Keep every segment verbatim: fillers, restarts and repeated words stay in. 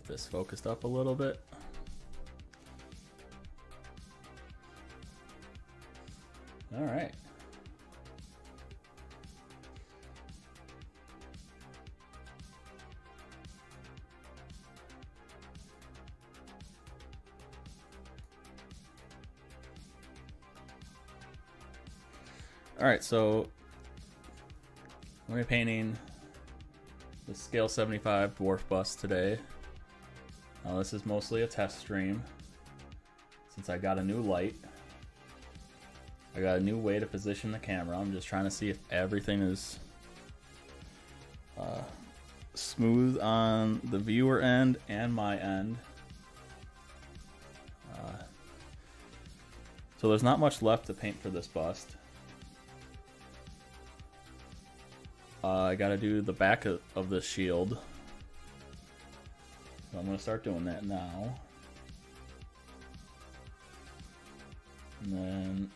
this focused up a little bit. All right. All right, so I'm gonna be painting the scale seventy-five dwarf bust today. Now this is mostly a test stream since I got a new light. I got a new way to position the camera. I'm just trying to see if everything is uh, smooth on the viewer end and my end. Uh, so there's not much left to paint for this bust. Uh, I gotta do the back of, of the shield. So I'm gonna start doing that now. And then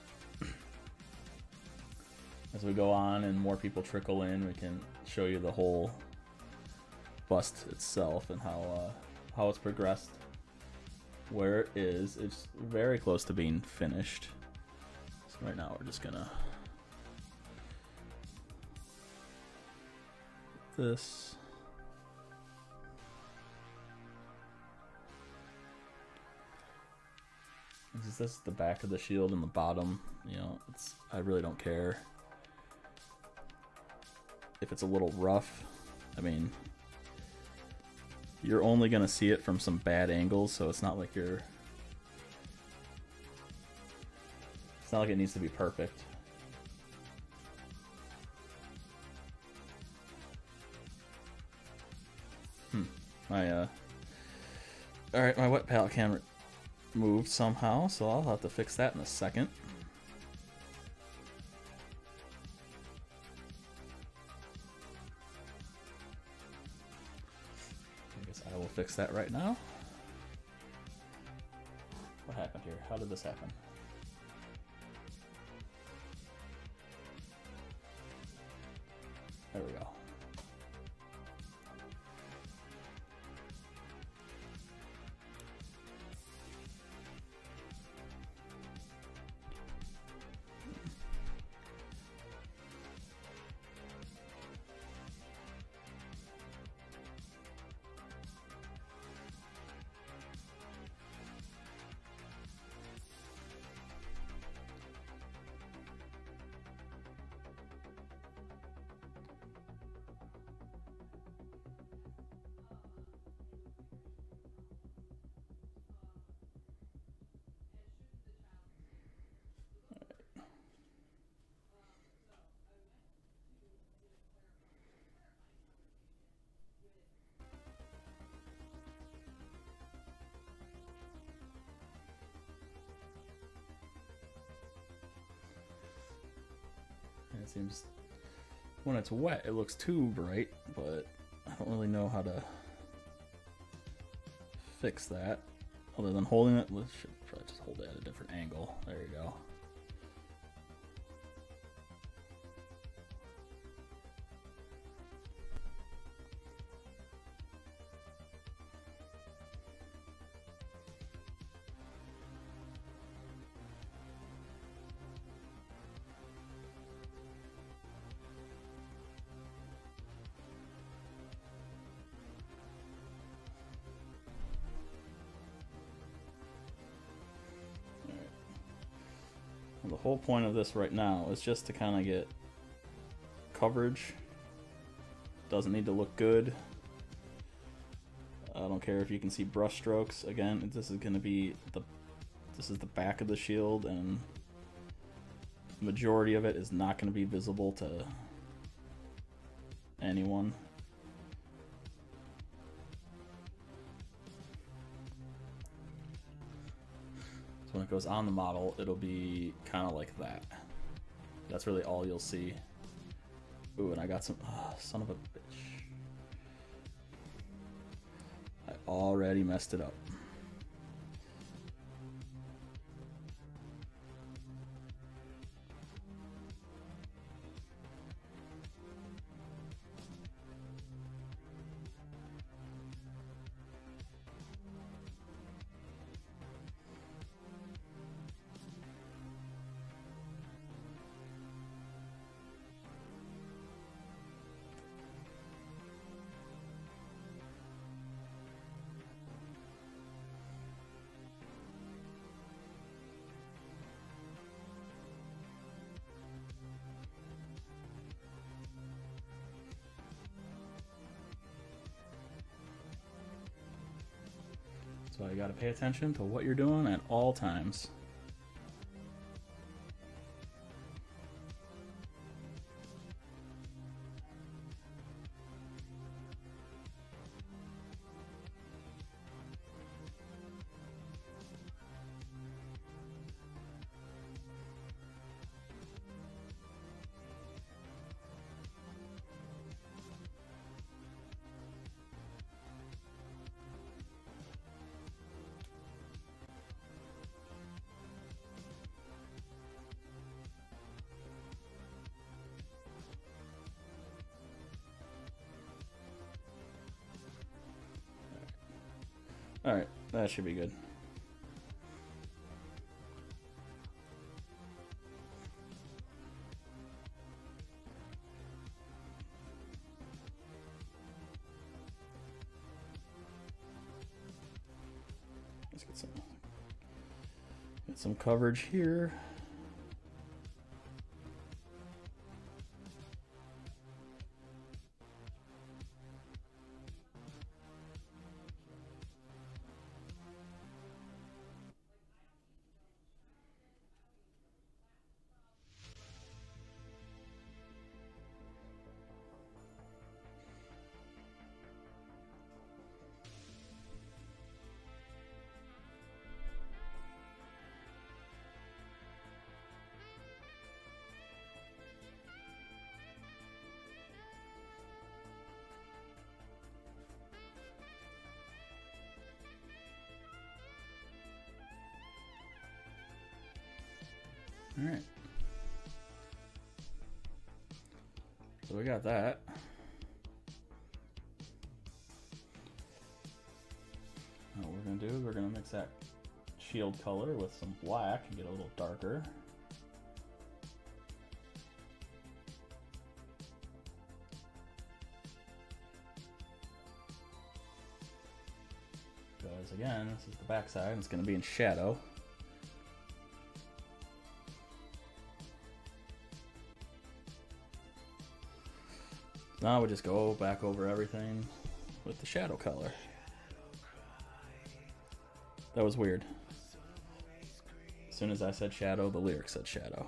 as we go on and more people trickle in, we can show you the whole bust itself and how uh, how it's progressed. Where it is, it's very close to being finished. So right now we're just gonna this. This is, this is the back of the shield and the bottom. You know, it's I really don't care if it's a little rough. I mean, you're only gonna see it from some bad angles, so it's not like you're it's not like it needs to be perfect. Hmm. My uh Alright, my wet palette camera moved somehow, so I'll have to fix that in a second. I guess I will fix that right now. What happened here? How did this happen? There we go. It seems when it's wet it looks too bright, but I don't really know how to fix that other than holding it. Let's should probably just hold it at a different angle. There you go. The whole point of this right now is just to kind of get coverage. Doesn't need to look good. I don't care if you can see brush strokes. Again, this is going to be the this is the back of the shield, and the majority of it is not going to be visible to anyone. So when it goes on the model, it'll be kind of like that. That's really all you'll see. Ooh, and I got some... Oh, son of a bitch. I already messed it up. So you gotta pay attention to what you're doing at all times. Alright, that should be good. Let's get some, get some coverage here. All right. So we got that. Now what we're gonna do is we're gonna mix that shield color with some black and get a little darker. Because again, this is the back side and it's gonna be in shadow. Now we just go back over everything with the shadow color. That was weird. As soon as I said shadow, the lyric said shadow.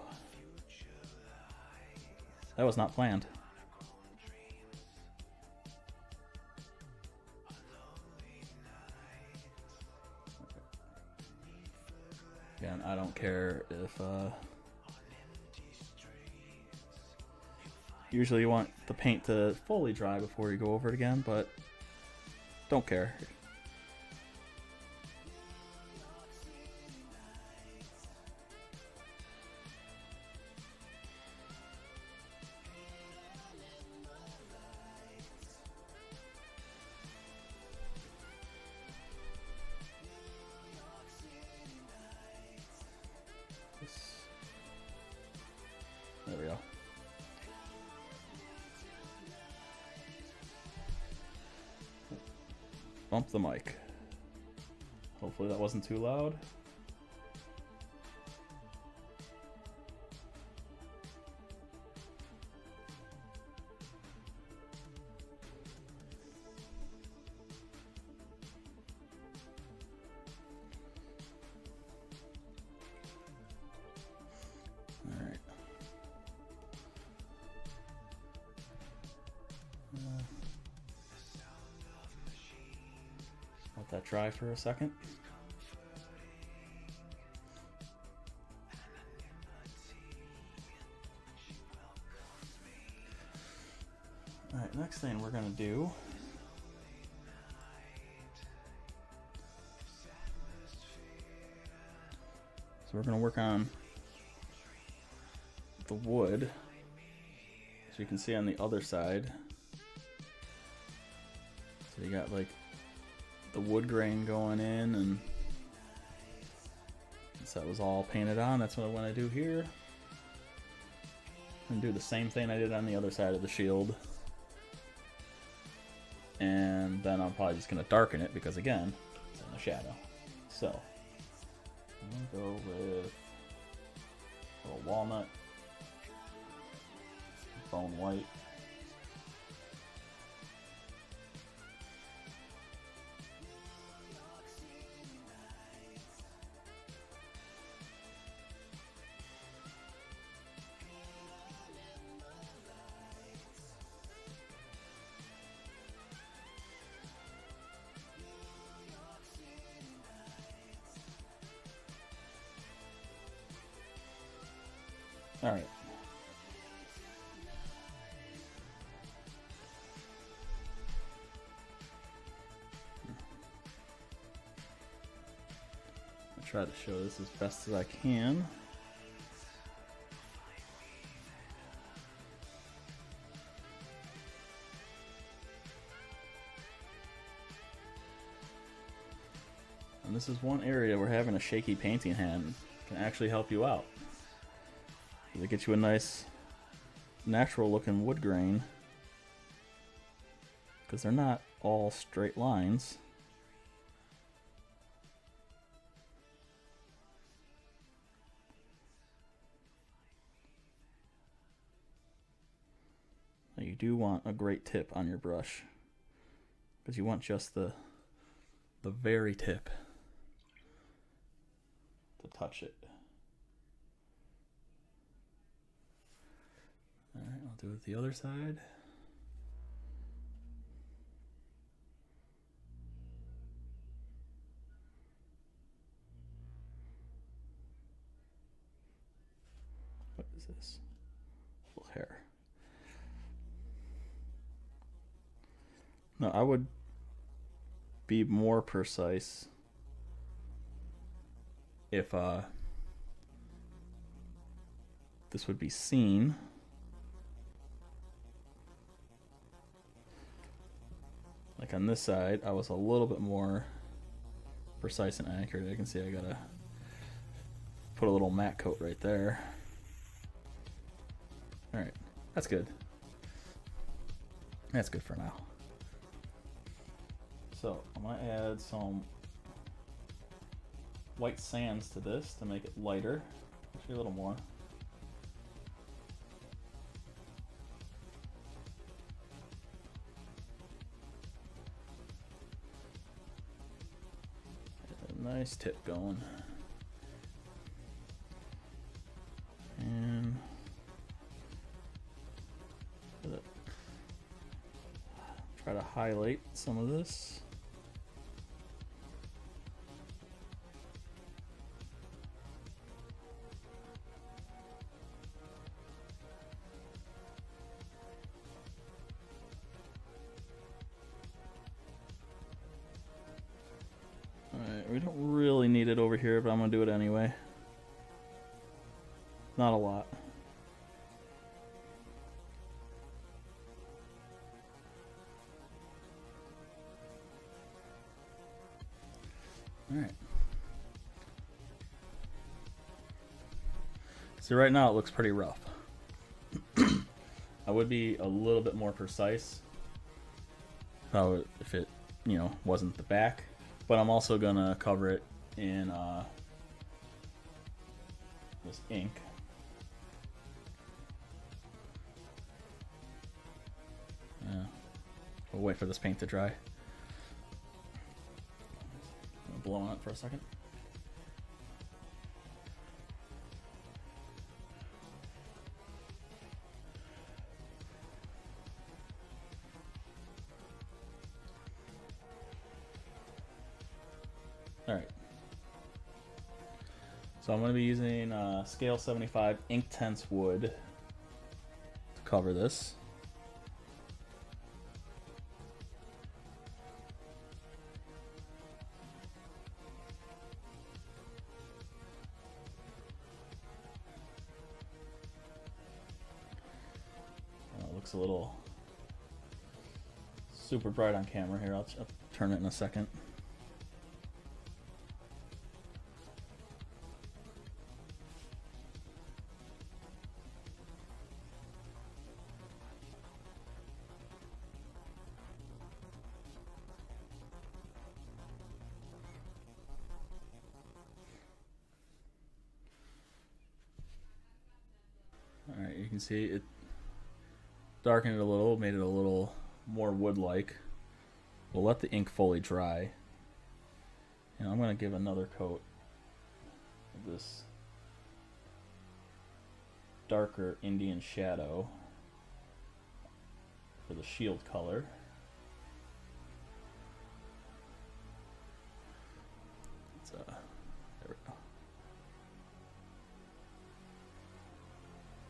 That was not planned. Again, I don't care if uh, usually you want the paint to fully dry before you go over it again, but don't care. There we go. Bump the mic. Hopefully that wasn't too loud. All right. Uh, Let that dry for a second. All right, next thing we're gonna do so we're gonna work on the wood. So you can see on the other side. So you got like the wood grain going in, and so that was all painted on. That's what I want to do here. And do the same thing I did on the other side of the shield. And then I'm probably just going to darken it because again, it's in the shadow. So I'm going to go with a little walnut, bone white. All right. I'll try to show this as best as I can. And this is one area where having a shaky painting hand can actually help you out. It gets you a nice natural looking wood grain, because they're not all straight lines. Now you do want a great tip on your brush, because you want just the the very tip to touch it. Alright, I'll do it the other side. What is this? Little hair. No, I would be more precise if uh, this would be seen. Like on this side, I was a little bit more precise and accurate. I can see I gotta put a little matte coat right there. All right, that's good. That's good for now. So I'm gonna add some white sands to this to make it lighter, actually a little more. Nice tip going. And try to highlight some of this. We don't really need it over here, but I'm going to do it anyway. Not a lot. Alright. See, right now it looks pretty rough. I would be a little bit more precise if, I would, if it, you know, wasn't the back. But I'm also gonna cover it in uh, this ink. Yeah. We'll wait for this paint to dry. I'm gonna blow on it for a second. Alright, so I'm going to be using uh, scale seventy-five Inktense wood to cover this. Uh, it looks a little super bright on camera here. I'll, I'll turn it in a second. Alright, you can see it darkened it a little, made it a little more wood-like. We'll let the ink fully dry. And I'm going to give another coat of this darker Indian shadow for the shield color. Let's, uh, there we go.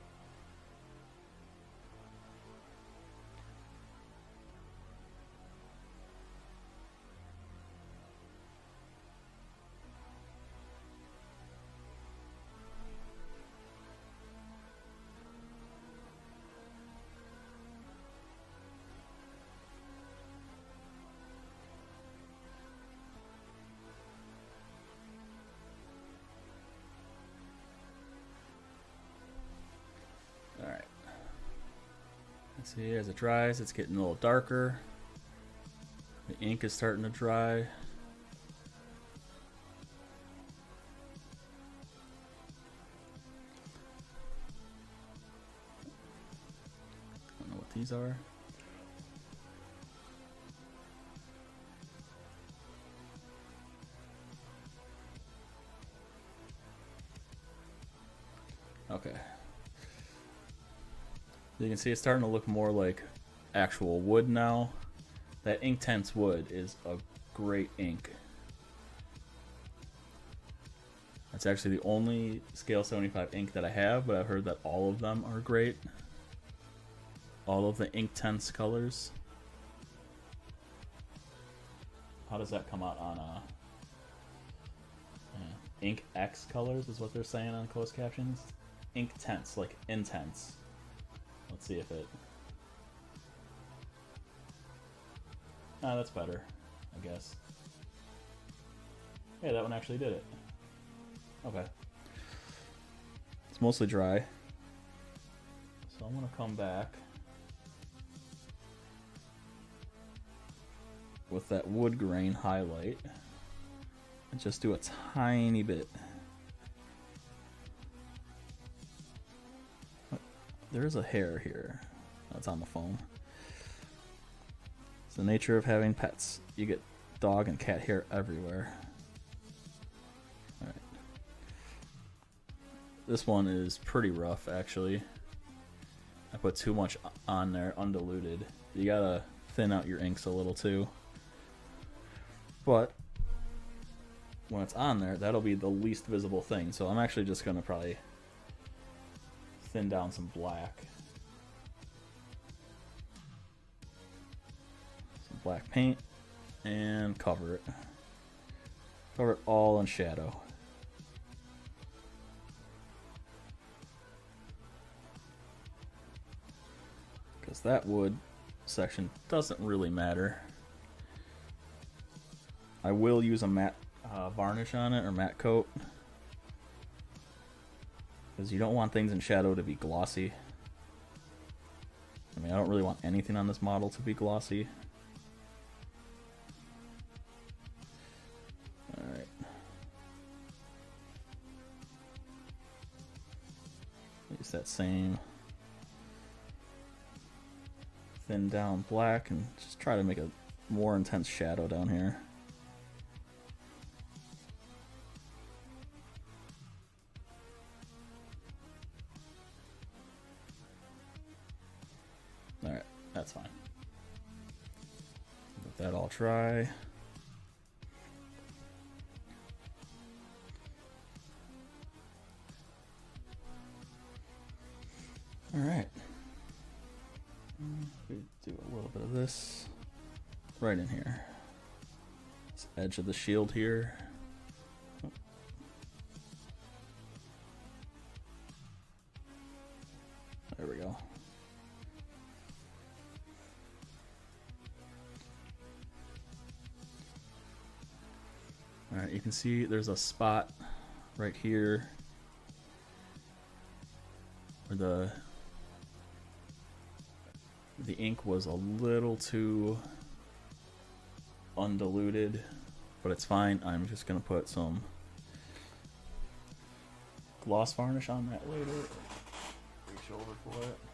See, as it dries, it's getting a little darker. The ink is starting to dry. I don't know what these are. Okay. You can see it's starting to look more like actual wood now. That Inktense wood is a great ink. That's actually the only scale seventy-five ink that I have, but I've heard that all of them are great. All of the Inktense colors. How does that come out on uh, uh, Ink X colors is what they're saying on closed captions? Inktense, like intense. Let's see if it... Ah, that's better, I guess. Yeah, that one actually did it. Okay. It's mostly dry. So I'm gonna come back with that wood grain highlight and just do a tiny bit. There's a hair here. That's on the phone. It's the nature of having pets. You get dog and cat hair everywhere. Alright. This one is pretty rough, actually. I put too much on there, undiluted. You gotta thin out your inks a little too. But when it's on there, that'll be the least visible thing. So I'm actually just gonna probably thin down some black. Some black paint and cover it. Cover it all in shadow. Because that wood section doesn't really matter. I will use a matte uh, varnish on it, or matte coat. Because you don't want things in shadow to be glossy. I mean, I don't really want anything on this model to be glossy. Alright. Use that same thin down black and just try to make a more intense shadow down here. Alright, that's fine. Let that all dry. Alright. We do a little bit of this right in here. This edge of the shield here. There we go. Alright, you can see there's a spot right here where the the ink was a little too undiluted, but it's fine. I'm just gonna put some gloss varnish on that later. Reach over for it.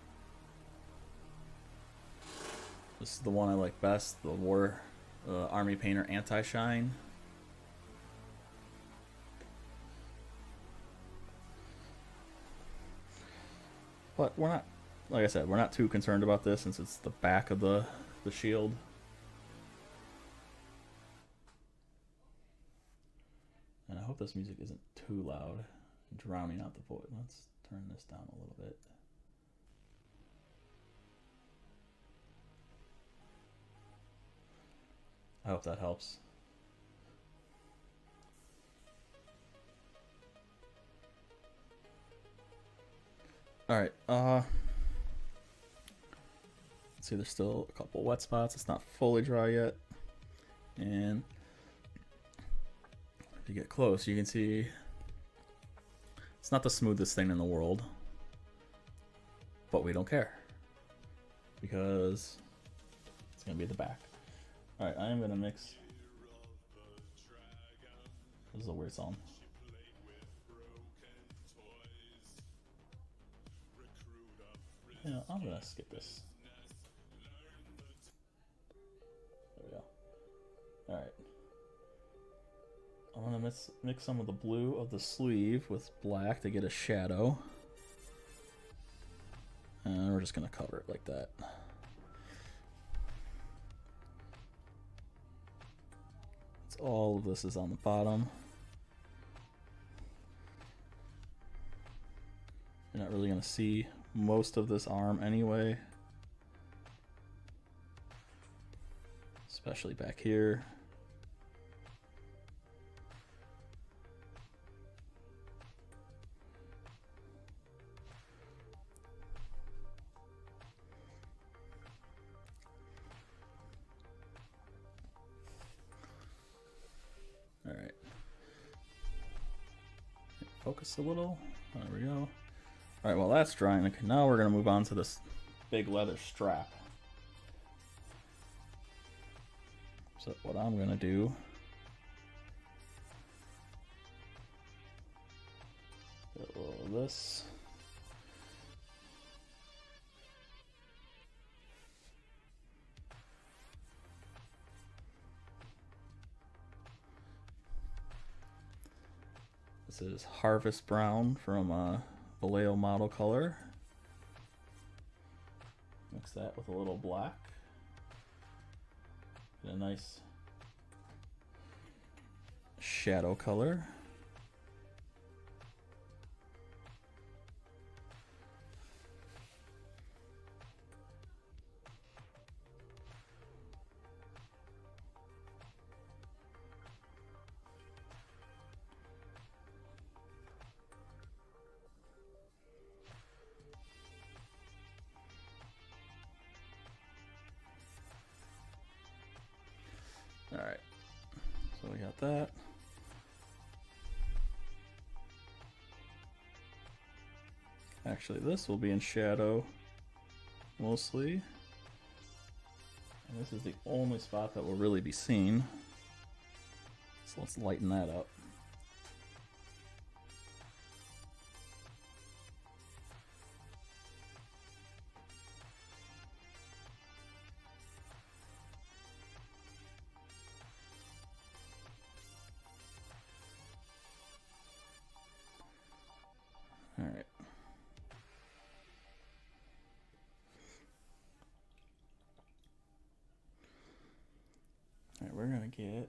This is the one I like best, the War uh, Army Painter Anti-Shine. But we're not, like I said, we're not too concerned about this since it's the back of the, the shield. And I hope this music isn't too loud, drowning out the voice. Let's turn this down a little bit. I hope that helps. Alright, uh, let's see, there's still a couple wet spots. It's not fully dry yet. And if you get close, you can see it's not the smoothest thing in the world, but we don't care. because it's gonna be the back. All right, I am gonna mix. This is a weird song. Yeah, I'm gonna skip this. There we go. All right. I'm gonna mix, mix some of the blue of the sleeve with black to get a shadow. And we're just gonna cover it like that. It's all of this is on the bottom. You're not really gonna see most of this arm anyway. Especially back here. All right. Focus a little. There we go. All right, well that's drying. Okay, now we're gonna move on to this big leather strap. So what I'm gonna do, get a little of this. This is Harvest Brown from uh, Vallejo Model Color. Mix that with a little black. Get a nice shadow color. All right, so we got that. Actually, this will be in shadow mostly. And this is the only spot that will really be seen. So let's lighten that up. All right. All right, we're gonna get.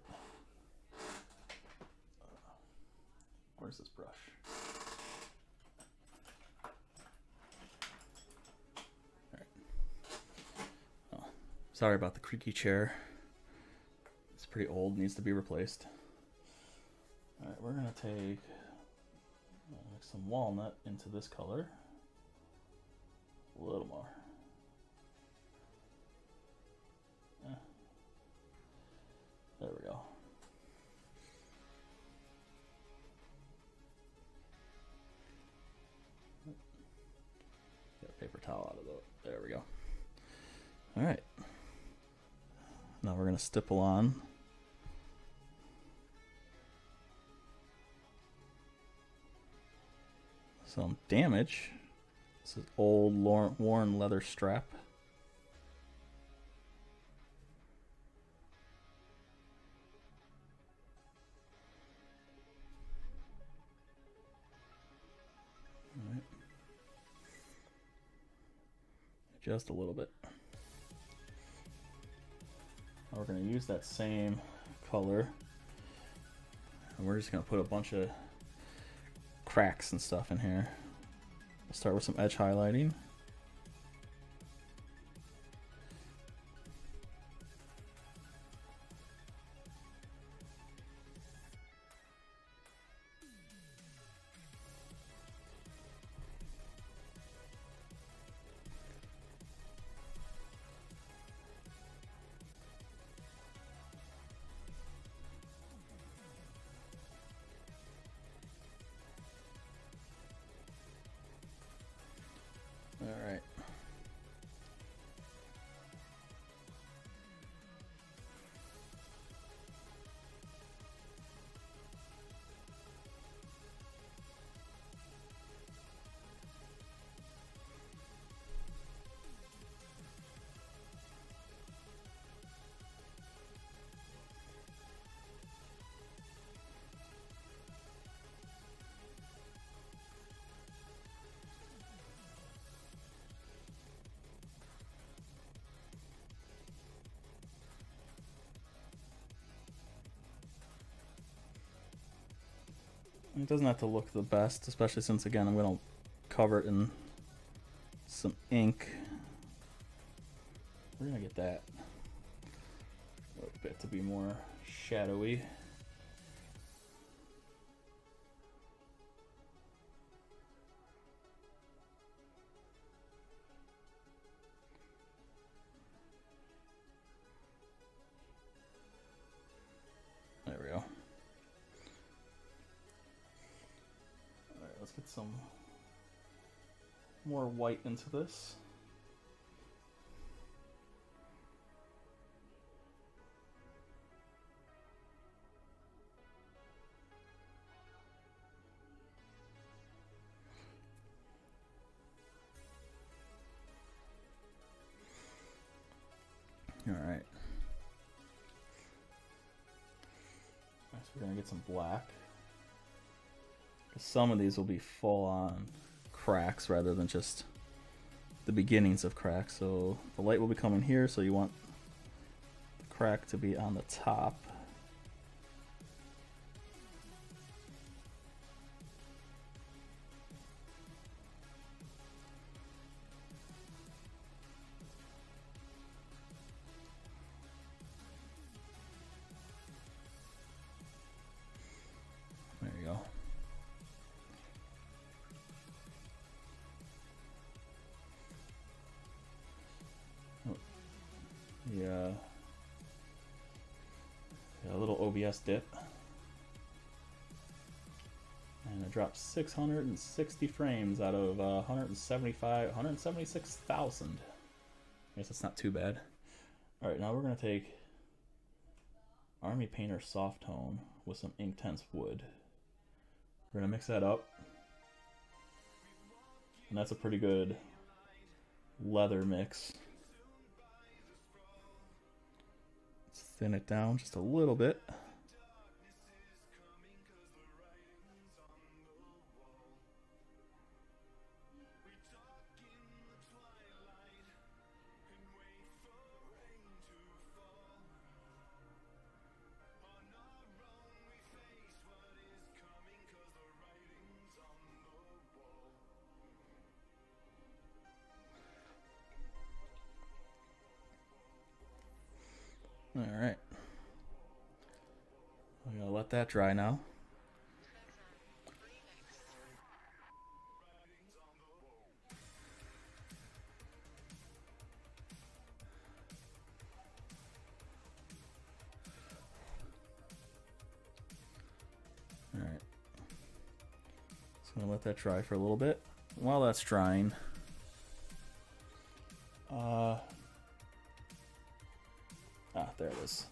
Where's this brush? All right. Oh, sorry about the creaky chair. It's pretty old, needs to be replaced. All right, we're gonna take some walnut into this color. A little more. Yeah. There we go. Get a paper towel out of the. There we go. All right. Now we're gonna stipple on. Some damage. This is old worn leather strap. All right. Just a little bit. Now we're going to use that same color, and we're just going to put a bunch of cracks and stuff in here. We'll start with some edge highlighting. It doesn't have to look the best, especially since, again, I'm going to cover it in some ink. We're going to get that a little bit to be more shadowy. There we go. All right, let's get some more white into this. All right. Next, we're gonna get some black. Some of these will be full on cracks rather than just the beginnings of cracks. So the light will be coming here, so you want the crack to be on the top. There you go. Oh, yeah. Yeah, a little O B S dip. And it dropped six hundred sixty frames out of uh, one hundred seventy-five, one hundred seventy-six thousand. I guess that's not too bad. All right, now we're gonna take Army Painter Soft Tone with some Inktense Wood. We're gonna mix that up. And that's a pretty good leather mix. Let's thin it down just a little bit. All right, I'm gonna let that dry now. All right, so I'm gonna let that dry for a little bit. While that's drying, uh, ah, there it is.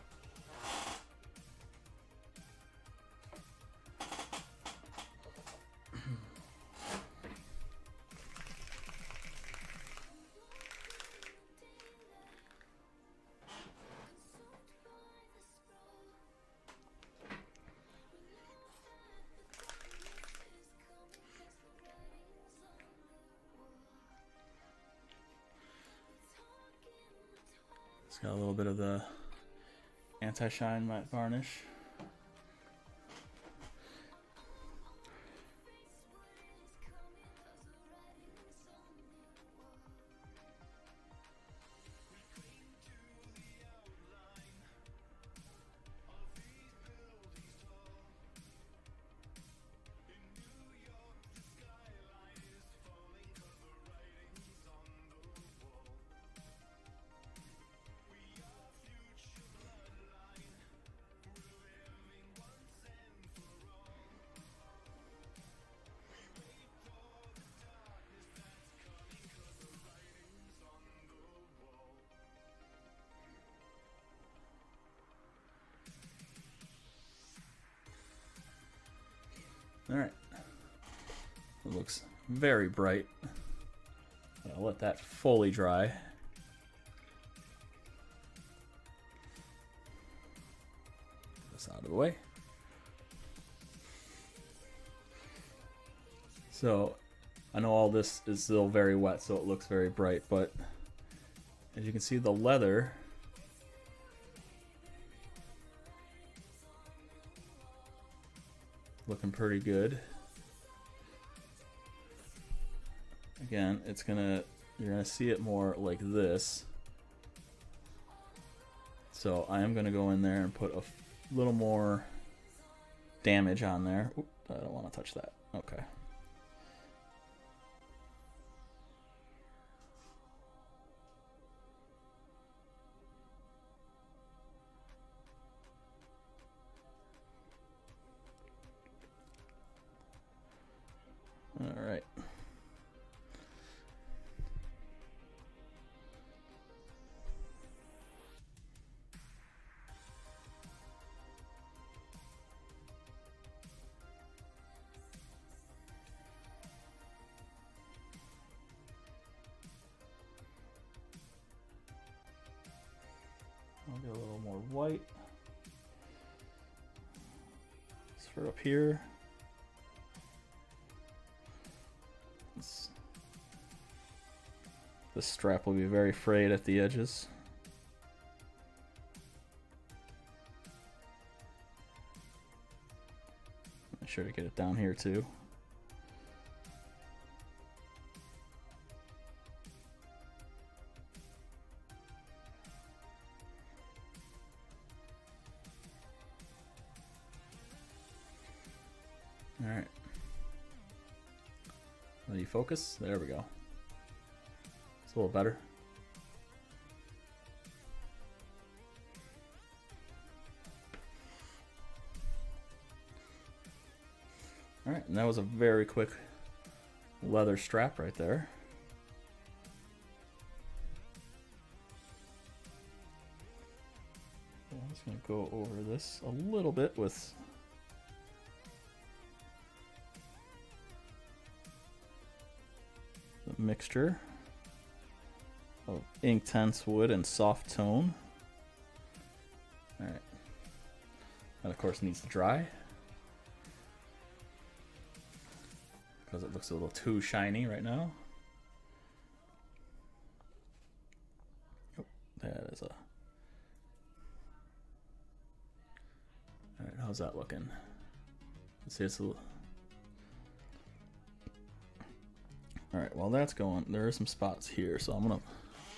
It's got a little bit of the anti-shine matte varnish. All right, it looks very bright. I'll let that fully dry. Get this out of the way. So I know all this is still very wet, so it looks very bright, but as you can see, the leather looking pretty good. Again, it's gonna, you're gonna see it more like this. So I am gonna go in there and put a little more damage on there. Oop, I don't want to touch that. Okay. All right. I'll get a little more white. Let's for up here. This, this strap will be very frayed at the edges. Make sure to get it down here too. All right. Will you focus? There we go. It's a little better. All right, and that was a very quick leather strap right there. I'm just gonna go over this a little bit with the mixture of Inktense wood and soft tone. All right, that of course needs to dry because it looks a little too shiny right now. Oh, that is a. All right, how's that looking? Let's see, it's a little. All right, while that's going, there are some spots here, so I'm gonna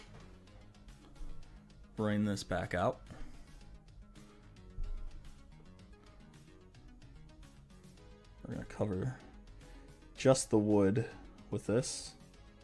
bring this back out. We're gonna cover just the wood with this.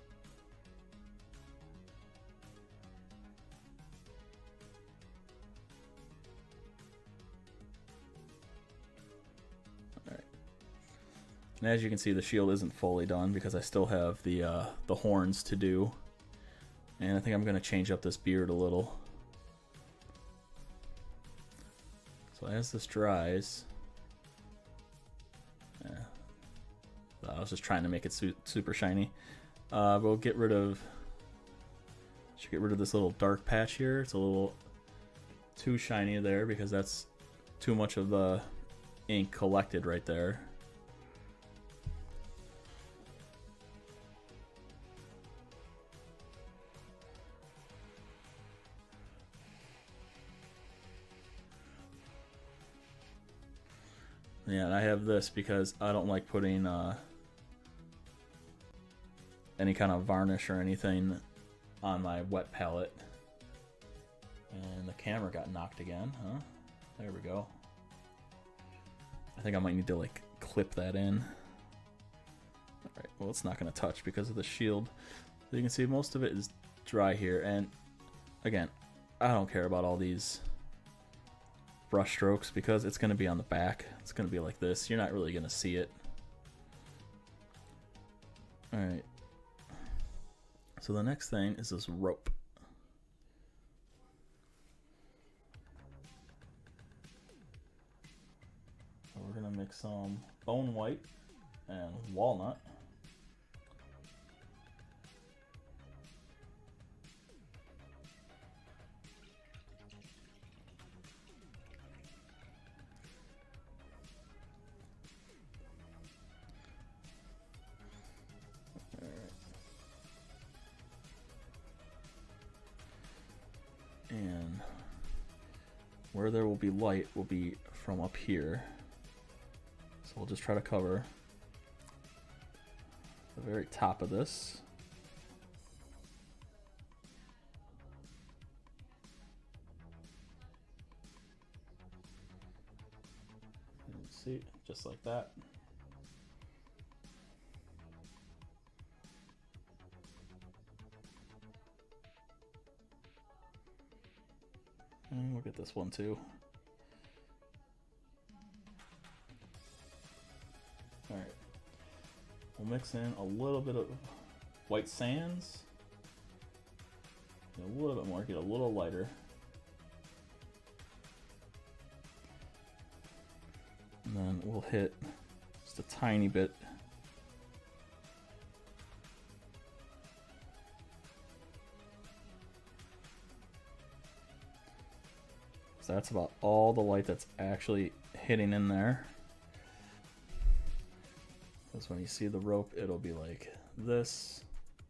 And as you can see, the shield isn't fully done because I still have the uh, the horns to do. And I think I'm going to change up this beard a little. So as this dries, yeah, I was just trying to make it su super shiny. Uh, we'll get rid of, should get rid of this little dark patch here. It's a little too shiny there because that's too much of the ink collected right there. Yeah, and I have this because I don't like putting uh, any kind of varnish or anything on my wet palette. And the camera got knocked again, huh? There we go. I think I might need to like clip that in. Alright, well it's not going to touch because of the shield. So you can see most of it is dry here. And again, I don't care about all these brush strokes because it's going to be on the back. It's going to be like this. You're not really going to see it. Alright. So the next thing is this rope. So we're going to mix some bone white and walnut. And where there will be light will be from up here. So we'll just try to cover the very top of this. And see, just like that. And we'll get this one too. All right, we'll mix in a little bit of white sands, a little bit more, get a little lighter. And then we'll hit just a tiny bit. So that's about all the light that's actually hitting in there. Because when you see the rope, it'll be like this.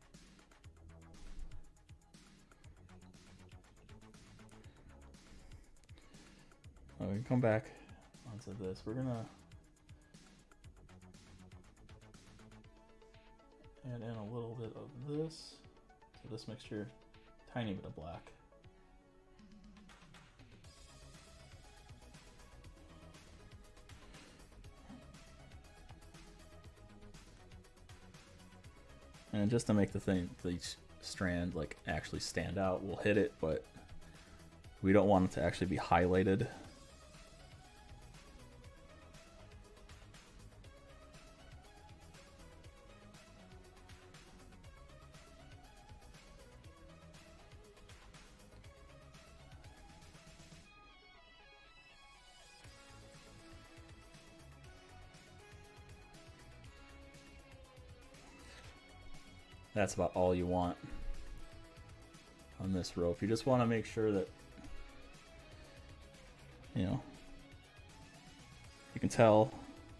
Now we can come back onto this. We're gonna add in a little bit of this. So this mixture, tiny bit of black. And just to make the thing, the strand like actually stand out, we'll hit it, but we don't want it to actually be highlighted. That's about all you want on this rope. You just want to make sure that, you know, you can tell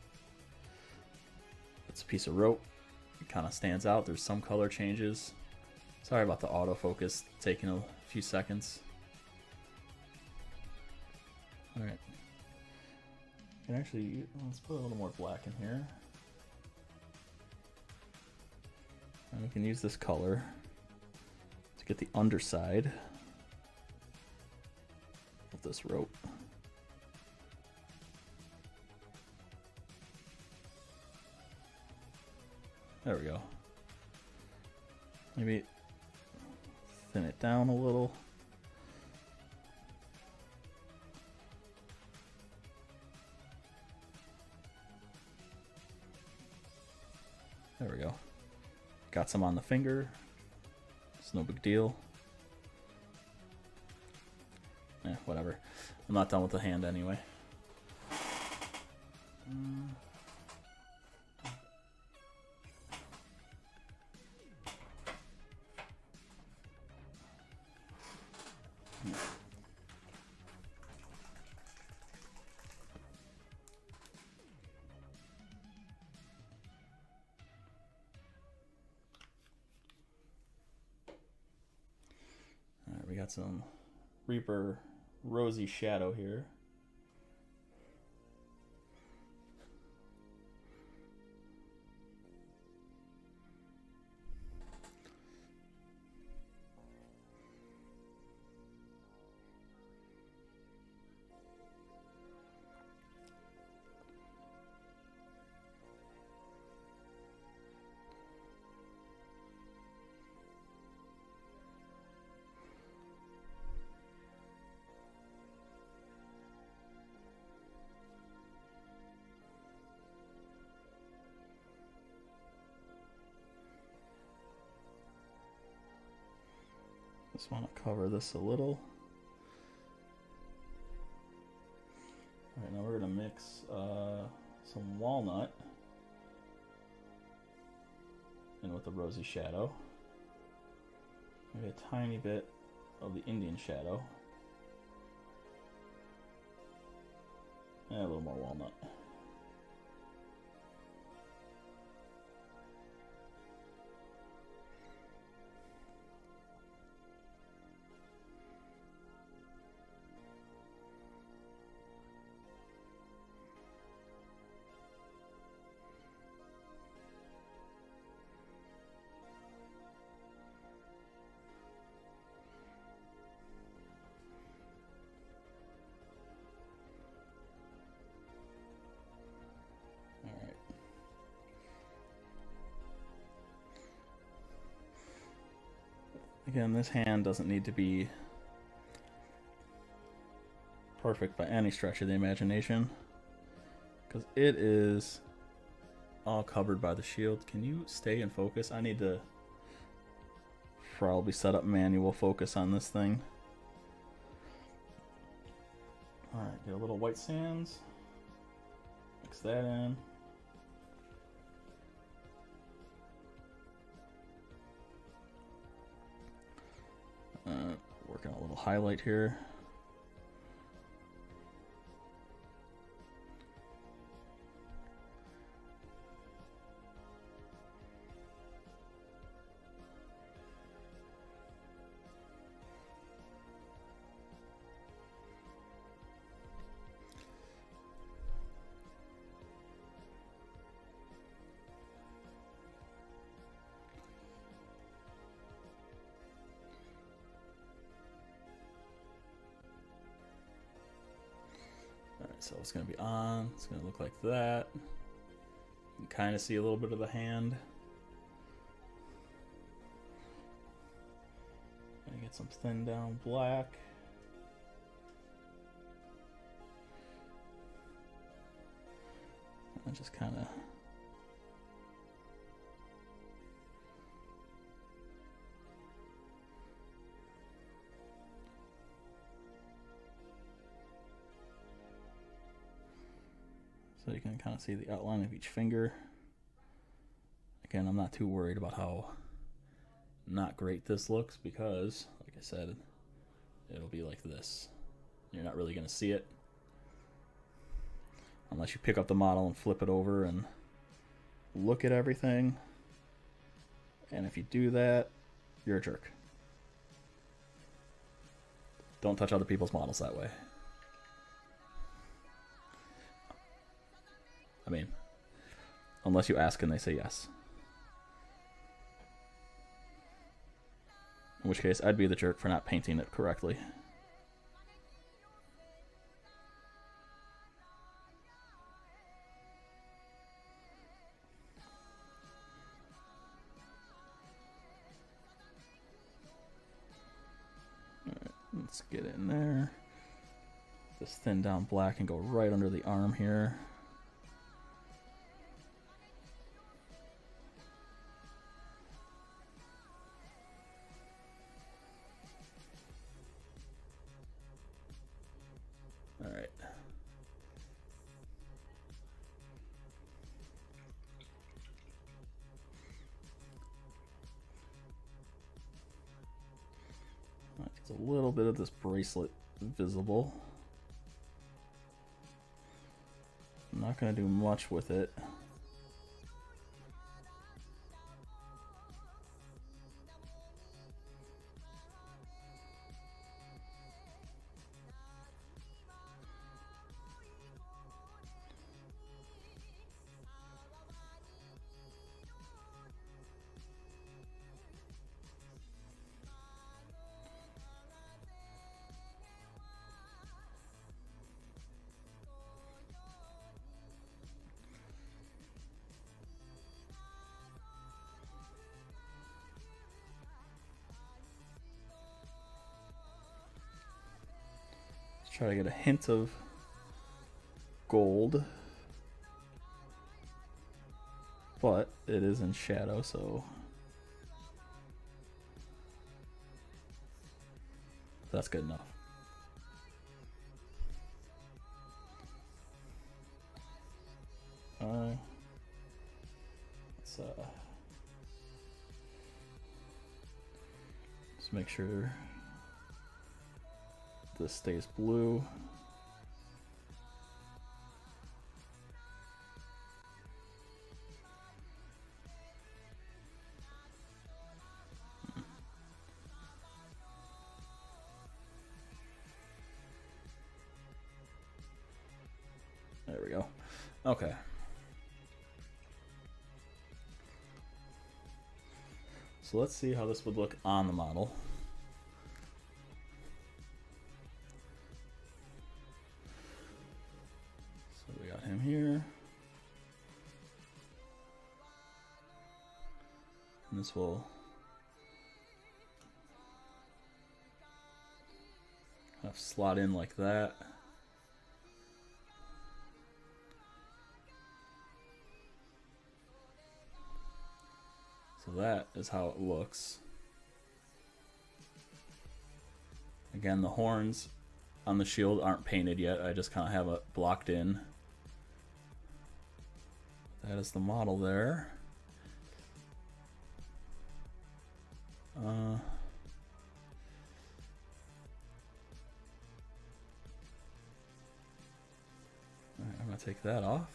it's a piece of rope. It kind of stands out. There's some color changes. Sorry about the autofocus taking a few seconds. All right. And actually, let's put a little more black in here. And we can use this color to get the underside of this rope. There we go. Maybe thin it down a little. There we go. Got some on the finger. It's no big deal. Eh, whatever. I'm not done with the hand anyway. Mm. We got some Reaper Rosy Shadow here. Just want to cover this a little. All right, now we're going to mix uh, some walnut in with the Rosy Shadow. Maybe a tiny bit of the Indian Shadow. And a little more walnut. Again, this hand doesn't need to be perfect by any stretch of the imagination, because it is all covered by the shield. Can you stay in focus? I need to probably set up manual focus on this thing. Alright, get a little white sands. Mix that in. Uh, working a little highlight here. So it's going to be on, it's going to look like that. You can kind of see a little bit of the hand. Gonna get some thin down black. And just kind of so you can kind of see the outline of each finger. Again, I'm not too worried about how not great this looks because, like I said, it'll be like this. You're not really going to see it unless you pick up the model and flip it over and look at everything. And if you do that, you're a jerk. Don't touch other people's models that way. I mean, unless you ask and they say yes. In which case, I'd be the jerk for not painting it correctly. Alright, let's get in there. This thin down black and go right under the arm here. Alright. There's a little bit of this bracelet visible. I'm not going to do much with it. Try to get a hint of gold, but it is in shadow, so that's good enough. Uh, let's uh, just make sure this stays blue. There we go. Okay. So let's see how this would look on the model. Him here, and this will Have slot in like that. So that is how it looks. Again, the horns on the shield aren't painted yet. I just kind of have it blocked in. That is the model there. Uh, Alright, I'm going to take that off.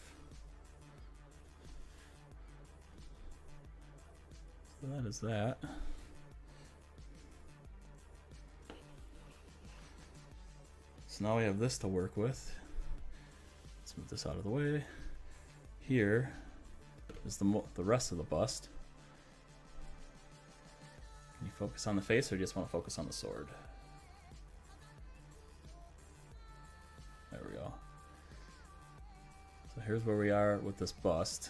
So that is that. So now we have this to work with. Let's move this out of the way. Here is the, mo the rest of the bust. Can you focus on the face, or do you just want to focus on the sword? There we go. So here's where we are with this bust.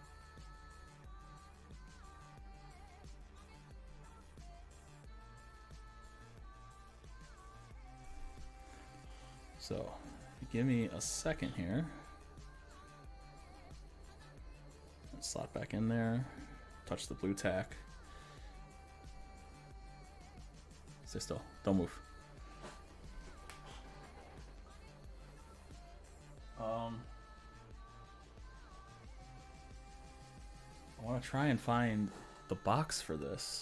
So, give me a second here. Slot back in there. Touch the blue tack. Stay still. Don't move. Um, I want to try and find the box for this.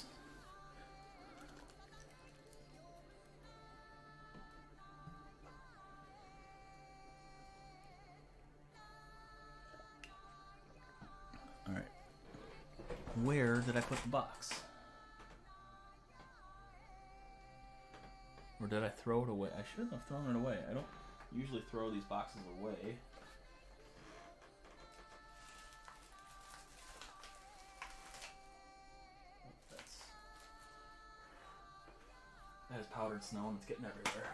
Where did I put the box? Or did I throw it away? I shouldn't have thrown it away. I don't usually throw these boxes away. That's, that is powdered snow and it's getting everywhere.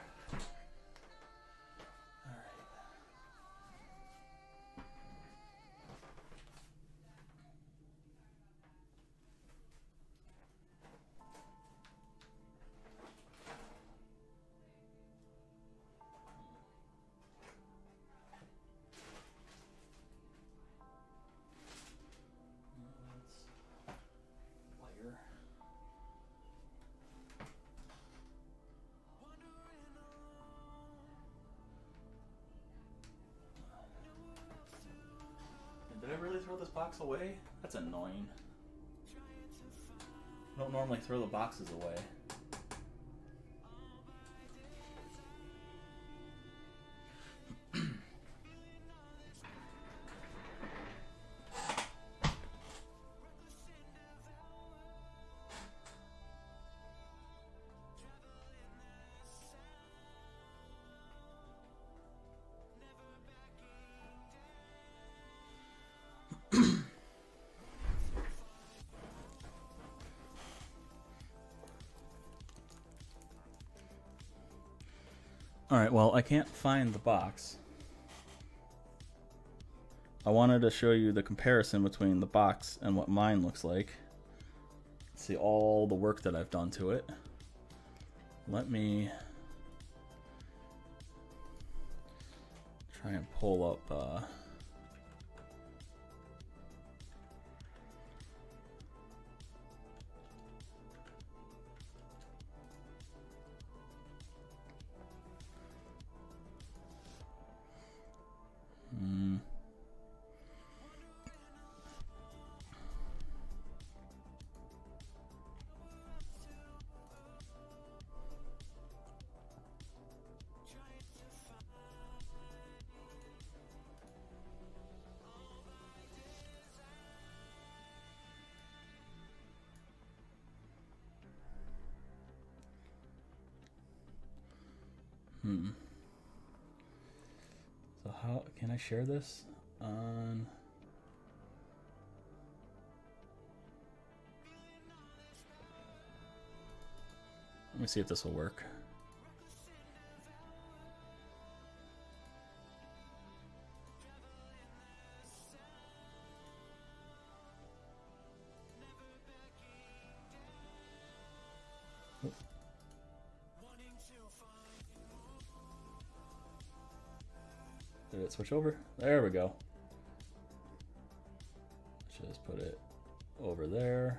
Did I really throw this box away? That's annoying. I don't normally throw the boxes away. Alright, well, I can't find the box. I wanted to show you the comparison between the box and what mine looks like. See all the work that I've done to it. Let me try and pull up uh, hmm. Hmm. So how can I share this on? Let me see if this will work. Did it switch over? There we go. Just put it over there.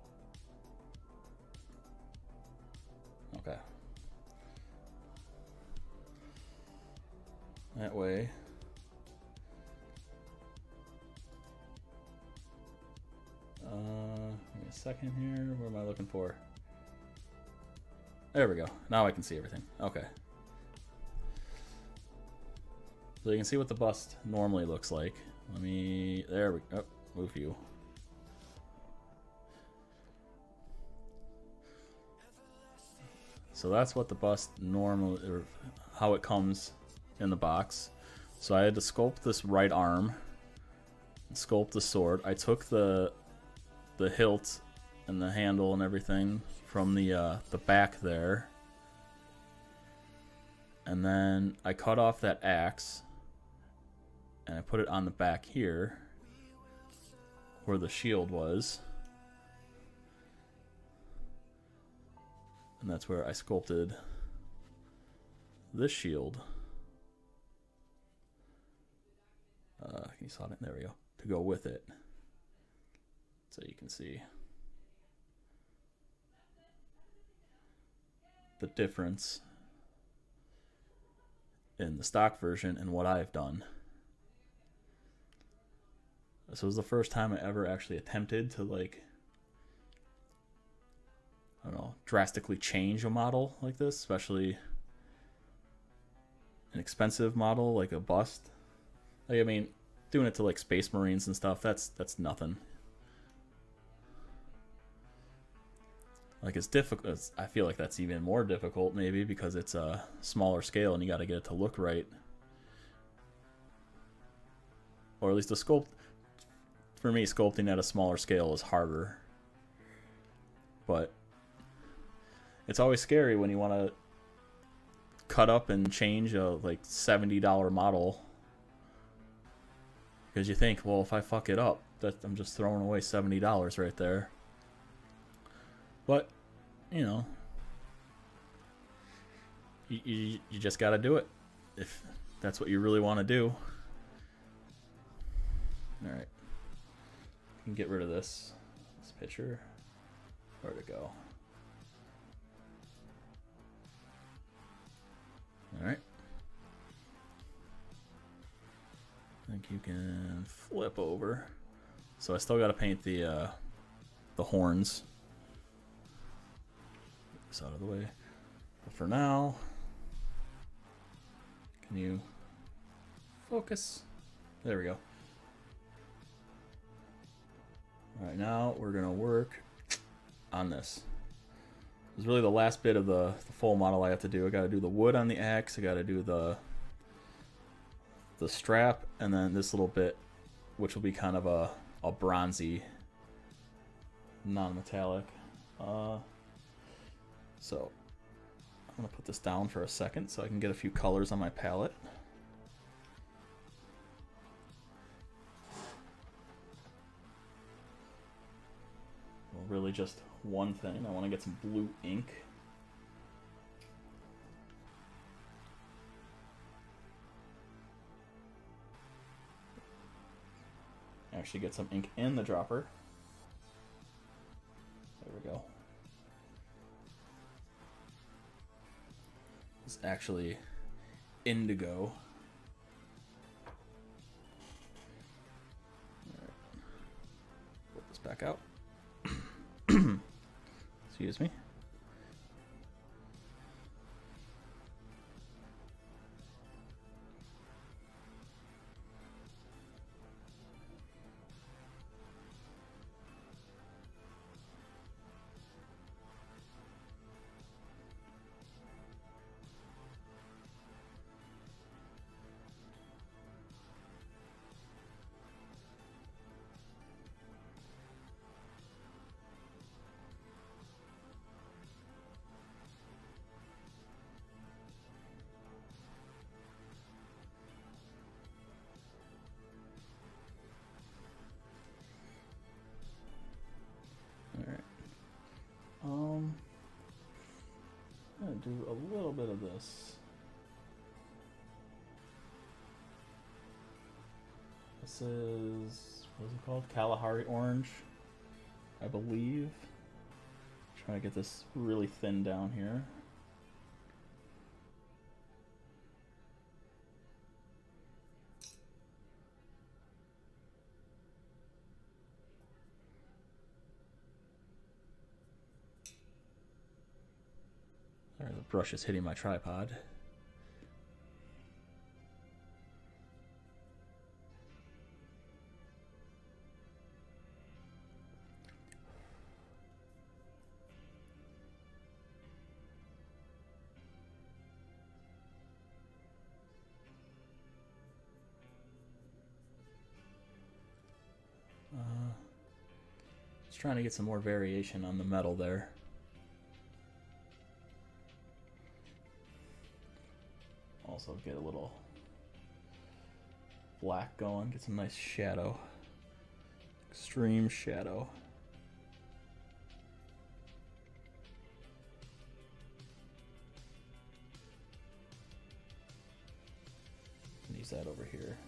Okay. That way. Uh, give me a second here. What am I looking for? There we go. Now I can see everything. Okay. So you can see what the bust normally looks like. Let me... There we go. Oh, move you. So that's what the bust normally... Or how it comes in the box. So I had to sculpt this right arm. Sculpt the sword. I took the... the hilt and the handle and everything from the uh, the back there, and then I cut off that axe and I put it on the back here where the shield was, and that's where I sculpted this shield. Uh, can you saw it? There we go. To go with it. So you can see the difference in the stock version and what I've done. This was the first time I ever actually attempted to, like, I don't know, drastically change a model like this, especially an expensive model like a bust. Like, I mean, doing it to like Space Marines and stuff, that's that's nothing. Like, it's difficult. I feel like that's even more difficult, maybe, because it's a smaller scale and you got to get it to look right. Or at least the sculpt, for me, sculpting at a smaller scale is harder. But it's always scary when you want to cut up and change a like seventy dollar model, because you think, well, if I fuck it up, that I'm just throwing away seventy dollars right there. But, you know, you, you, you just got to do it if that's what you really want to do. All right. You can get rid of this, this picture. Where'd it go? All right. I think you can flip over. So I still got to paint the uh, the horns. Get this out of the way. But for now, can you focus? There we go. All right, now we're gonna work on this. This is really the last bit of the, the full model I have to do. I got to do the wood on the axe. I got to do the the strap, and then this little bit, which will be kind of a a bronzy, non-metallic. Uh, so I'm gonna put this down for a second so I can get a few colors on my palette. Well, really just one thing. I want to get some blue ink. Actually get some ink in the dropper. There we go. It's actually indigo. All right. Put this back out. Excuse me. Um, I'm gonna do a little bit of this. This is, what is it called? Kalahari Orange, I believe. Trying to get this really thin down here. Sorry, the brush is hitting my tripod. Uh, just trying to get some more variation on the metal there. Also get a little black going, get some nice shadow. Extreme shadow. Use that over here.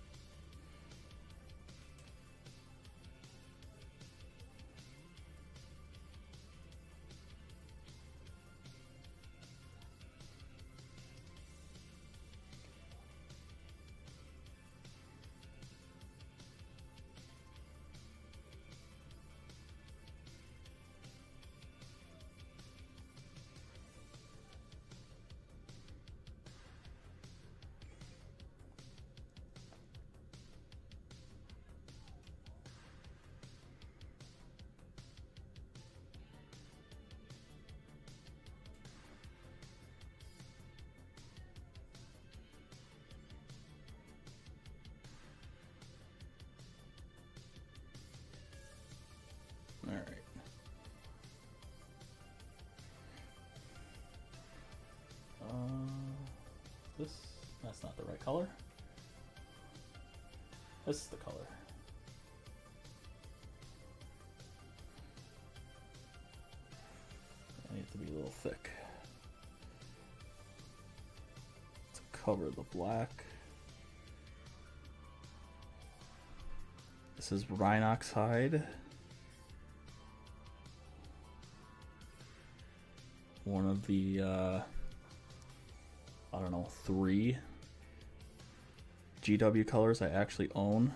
All right. Uh, this, that's not the right color. This is the color. I need it to be a little thick to cover the black. This is Rhinox hide. One of the, uh, I don't know, three G W colors I actually own.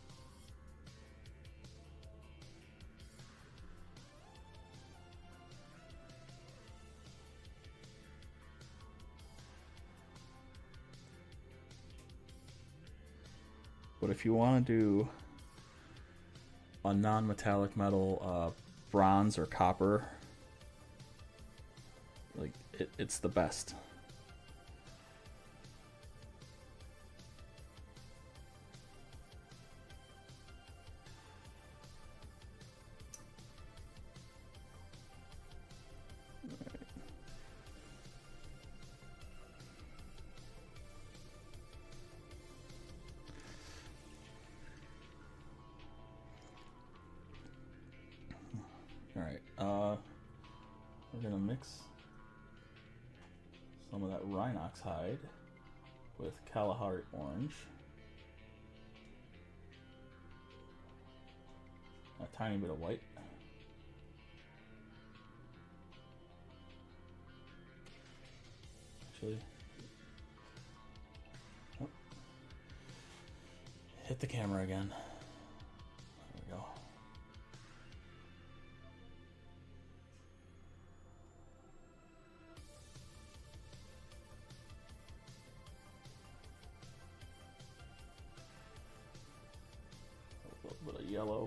But if you want to do a non-metallic metal, uh, bronze or copper, like it, it's the best. All right, uh, we're gonna mix some of that Rhinox hide with Kalahari Orange. A tiny bit of white. Actually, oh. Hit the camera again. There we go. A little bit of yellow.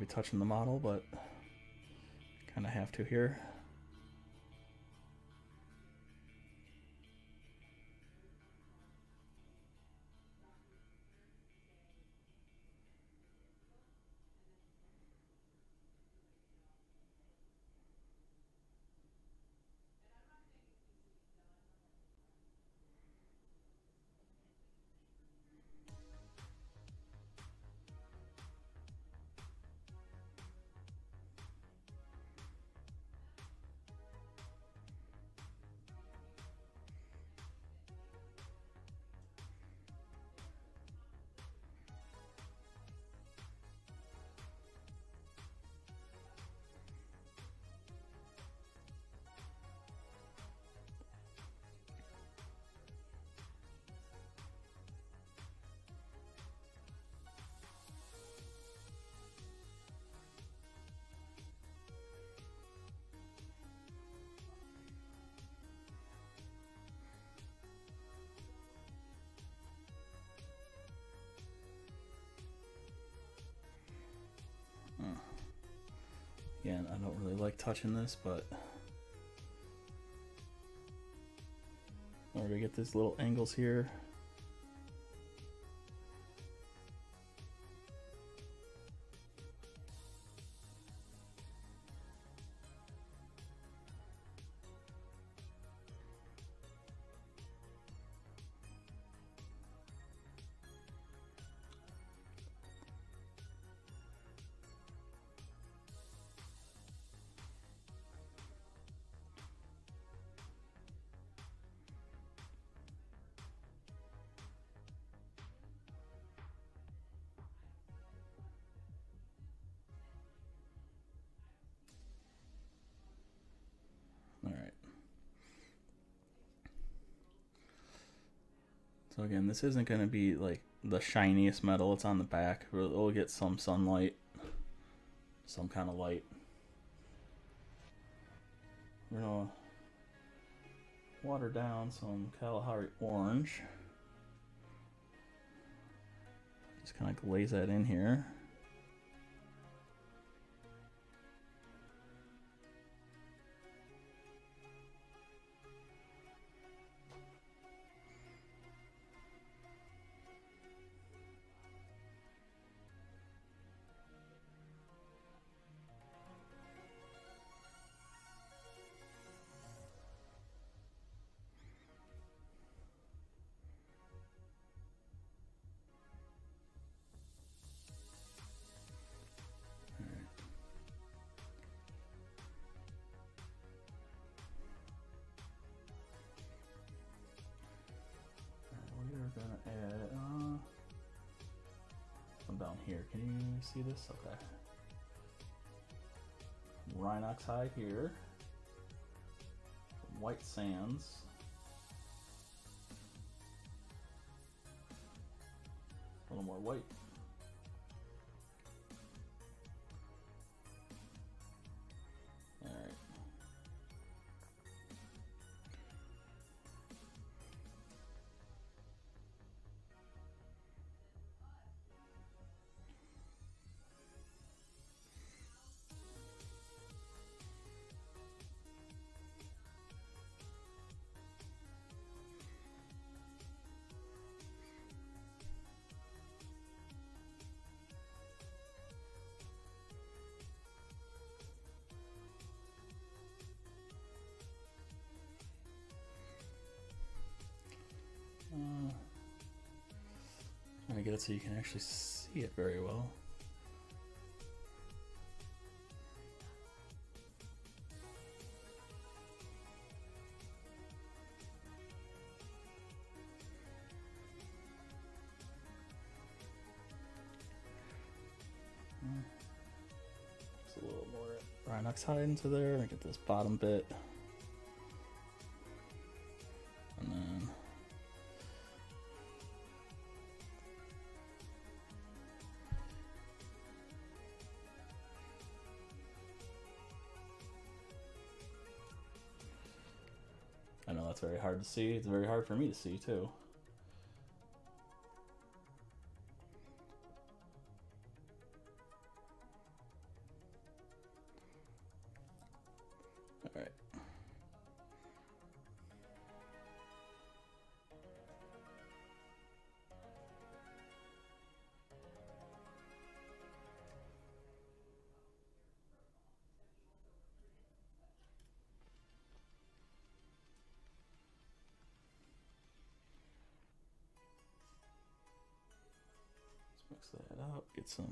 touching the model, but kind of have to here. Again, I don't really like touching this, but in order to get these little angles here, so again, this isn't going to be like the shiniest metal. It's on the back. It'll get some sunlight, some kind of light. We're going to water down some Kalahari orange. Just kind of glaze that in here. Gonna add uh, some down here. Can you see this? Okay. Rhinox hide here. Some white sands. A little more white. All right. Uh, trying to get it so you can actually see it very well. Just a little more Rhinox hide into there and get this bottom bit. And then I know that's very hard to see. It's very hard for me to see too. Mix that up, get some.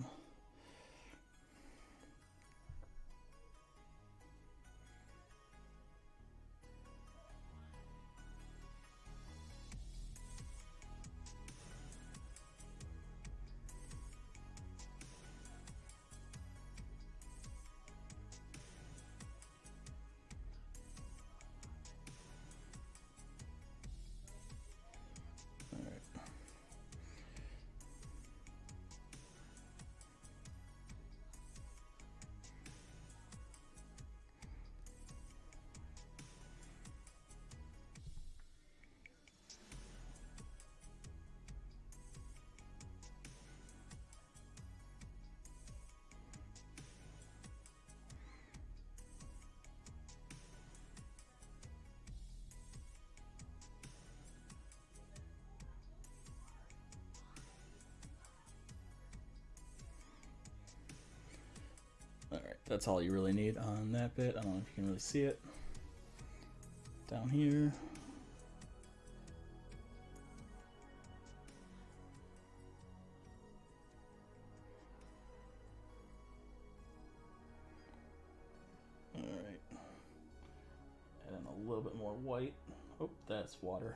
Alright, that's all you really need on that bit. I don't know if you can really see it. Down here. Alright. Add in a little bit more white. Oh, that's water.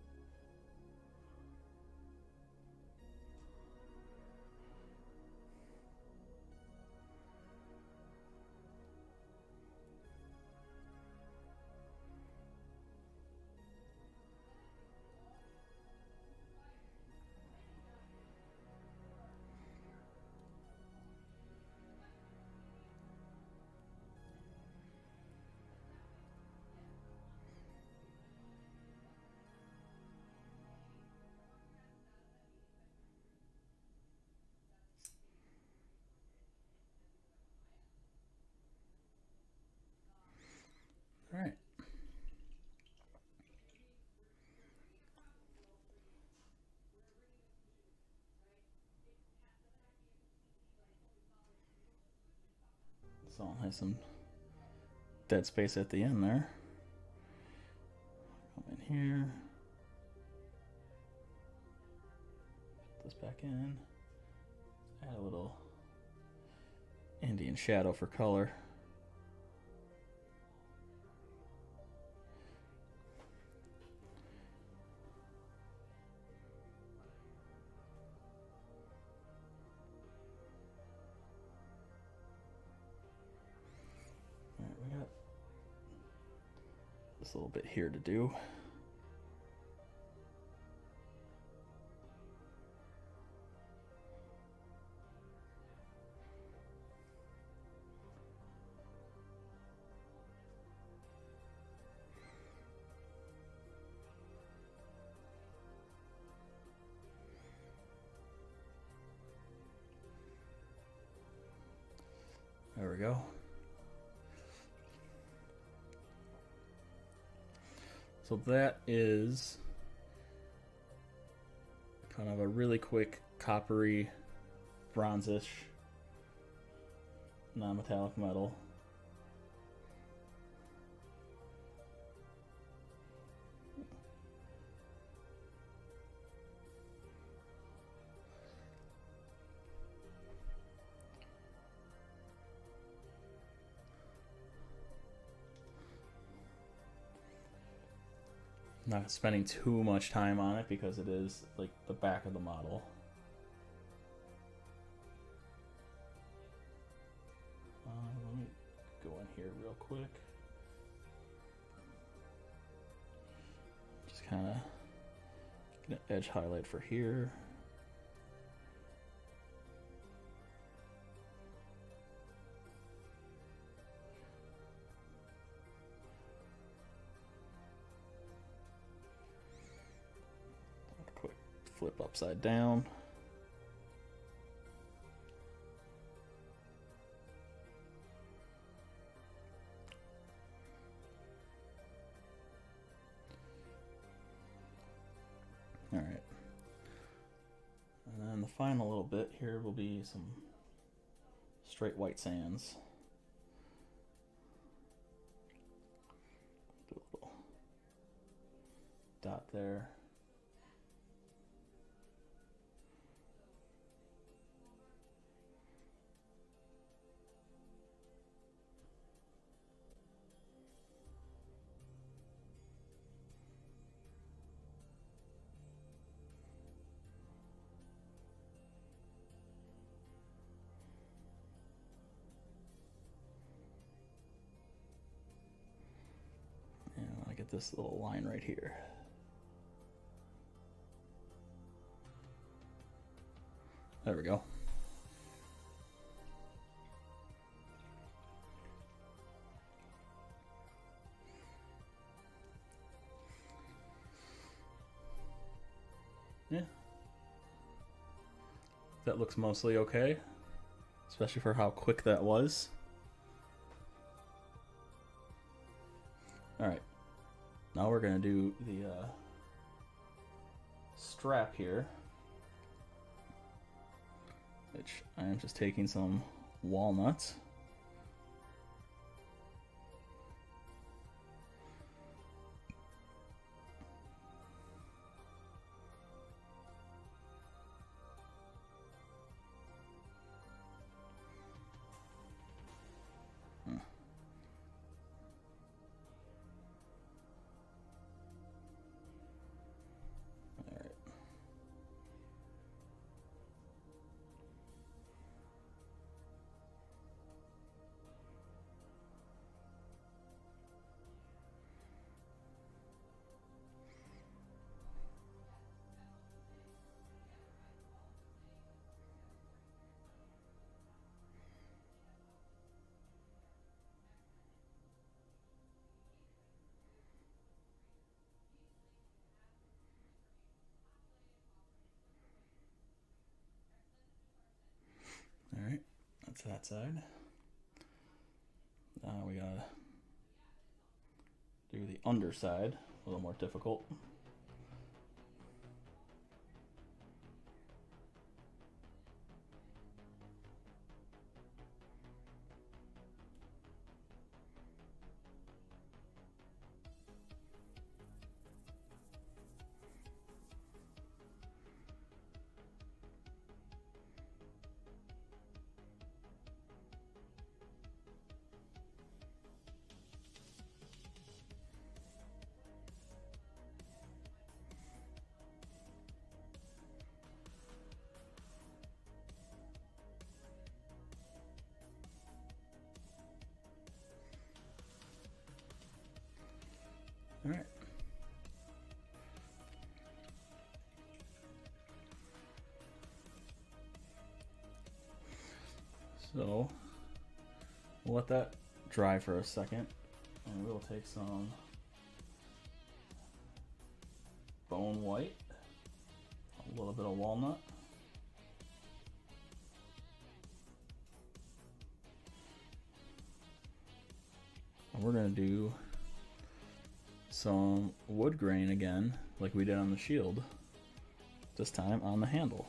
All right. So I'll have some dead space at the end there. Come in here. Put this back in. Add a little Indian shadow for color. A little bit here to do. There we go. So that is kind of a really quick coppery, bronzish, non-metallic metal. Not spending too much time on it because it is like the back of the model. Uh, let me go in here real quick. Just kind of get an edge highlight for here. Flip upside down. All right. And then the final little bit here will be some straight white sands. Do a little dot there. get this little line right here. There we go. Yeah. That looks mostly okay, especially for how quick that was. Alright, now we're going to do the uh, strap here, which I am just taking some walnuts. Alright, that's that side. Now we gotta do the underside, a little more difficult. All right. So we'll let that dry for a second, and we'll take some bone white, a little bit of walnut, and we're gonna do some wood grain again, like we did on the shield, this time on the handle.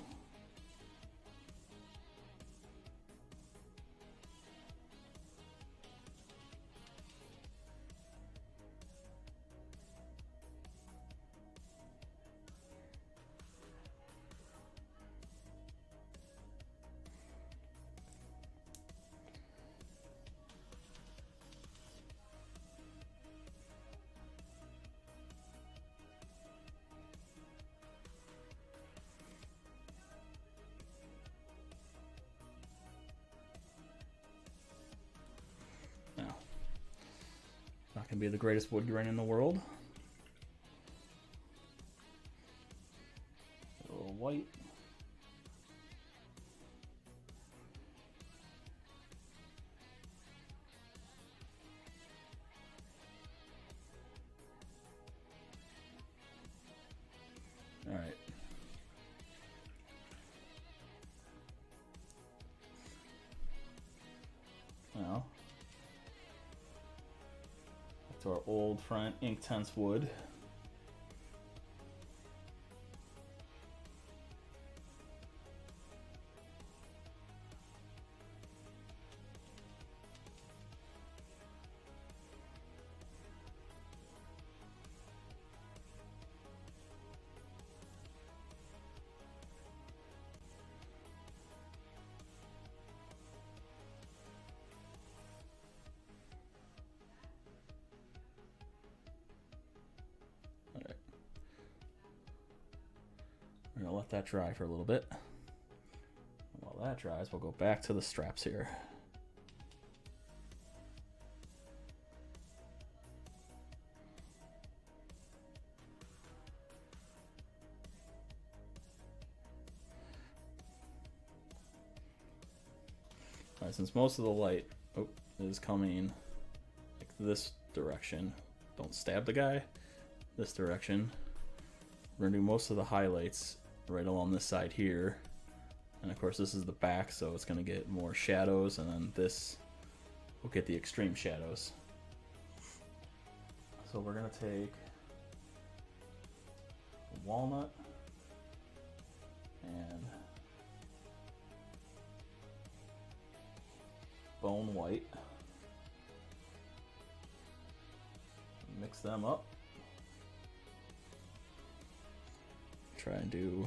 Not gonna be the greatest wood grain in the world. A little white. All right. Now, to our old friend Inktense wood. We're gonna let that dry for a little bit. While that dries, we'll go back to the straps here. Alright, since most of the light oh, is coming like this direction, don't stab the guy, this direction, we're gonna do most of the highlights right along this side here. And of course this is the back, so it's gonna get more shadows, and then this will get the extreme shadows. So we're gonna take a walnut and bone white, mix them up, try and do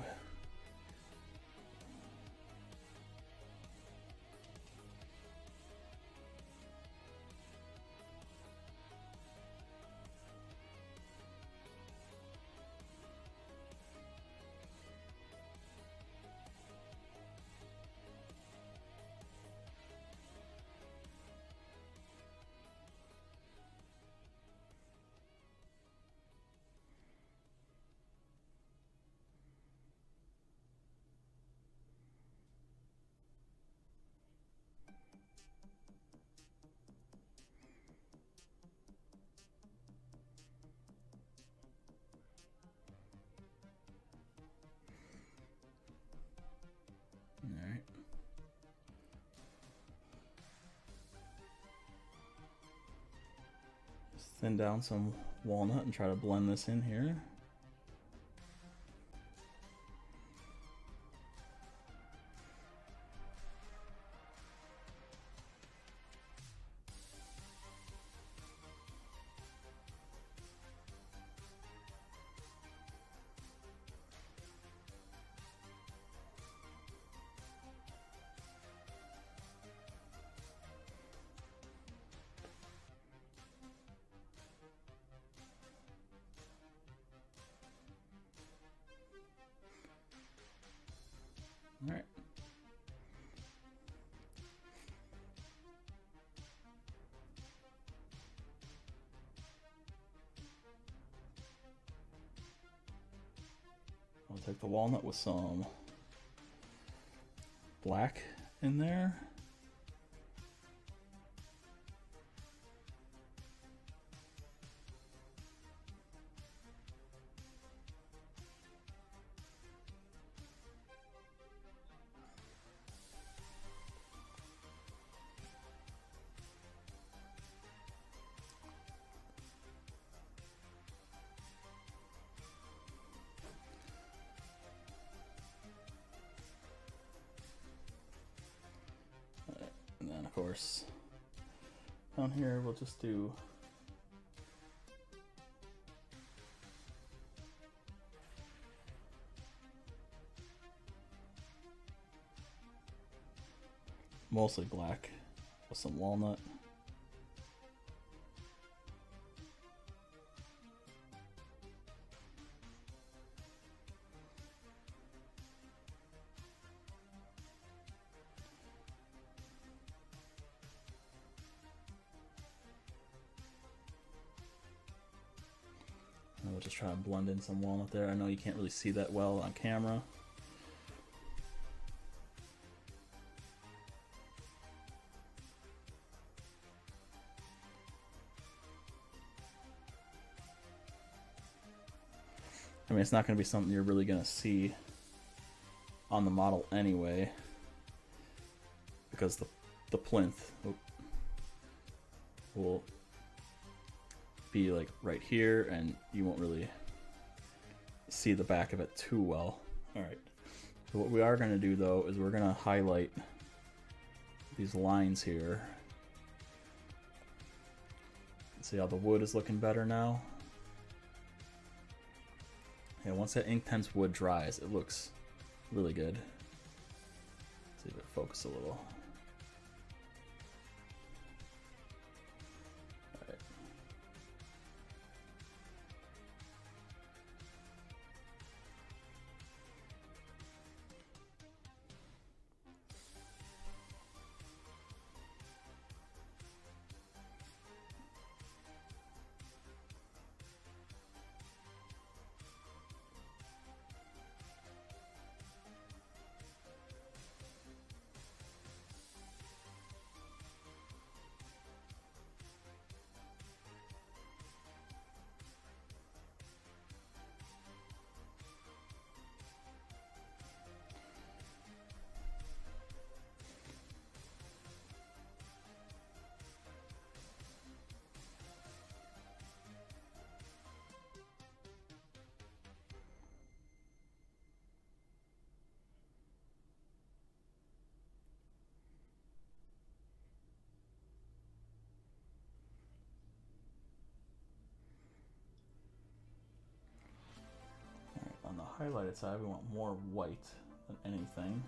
Alright. Just thin down some walnut and try to blend this in here. All right. I'll take the walnut with some black in there. And then of course, down here we'll just do mostly black with some walnut. We'll just try to blend in some walnut there. I know you can't really see that well on camera. I mean, it's not going to be something you're really going to see on the model anyway, because the, the plinth oh, will be like right here, and you won't really see the back of it too well. All right, so what we are going to do though is we're going to highlight these lines here. See how the wood is looking better now? Yeah, once that Inktense wood dries, it looks really good. Let's see if it focuses a little. highlighted side, we want more white than anything.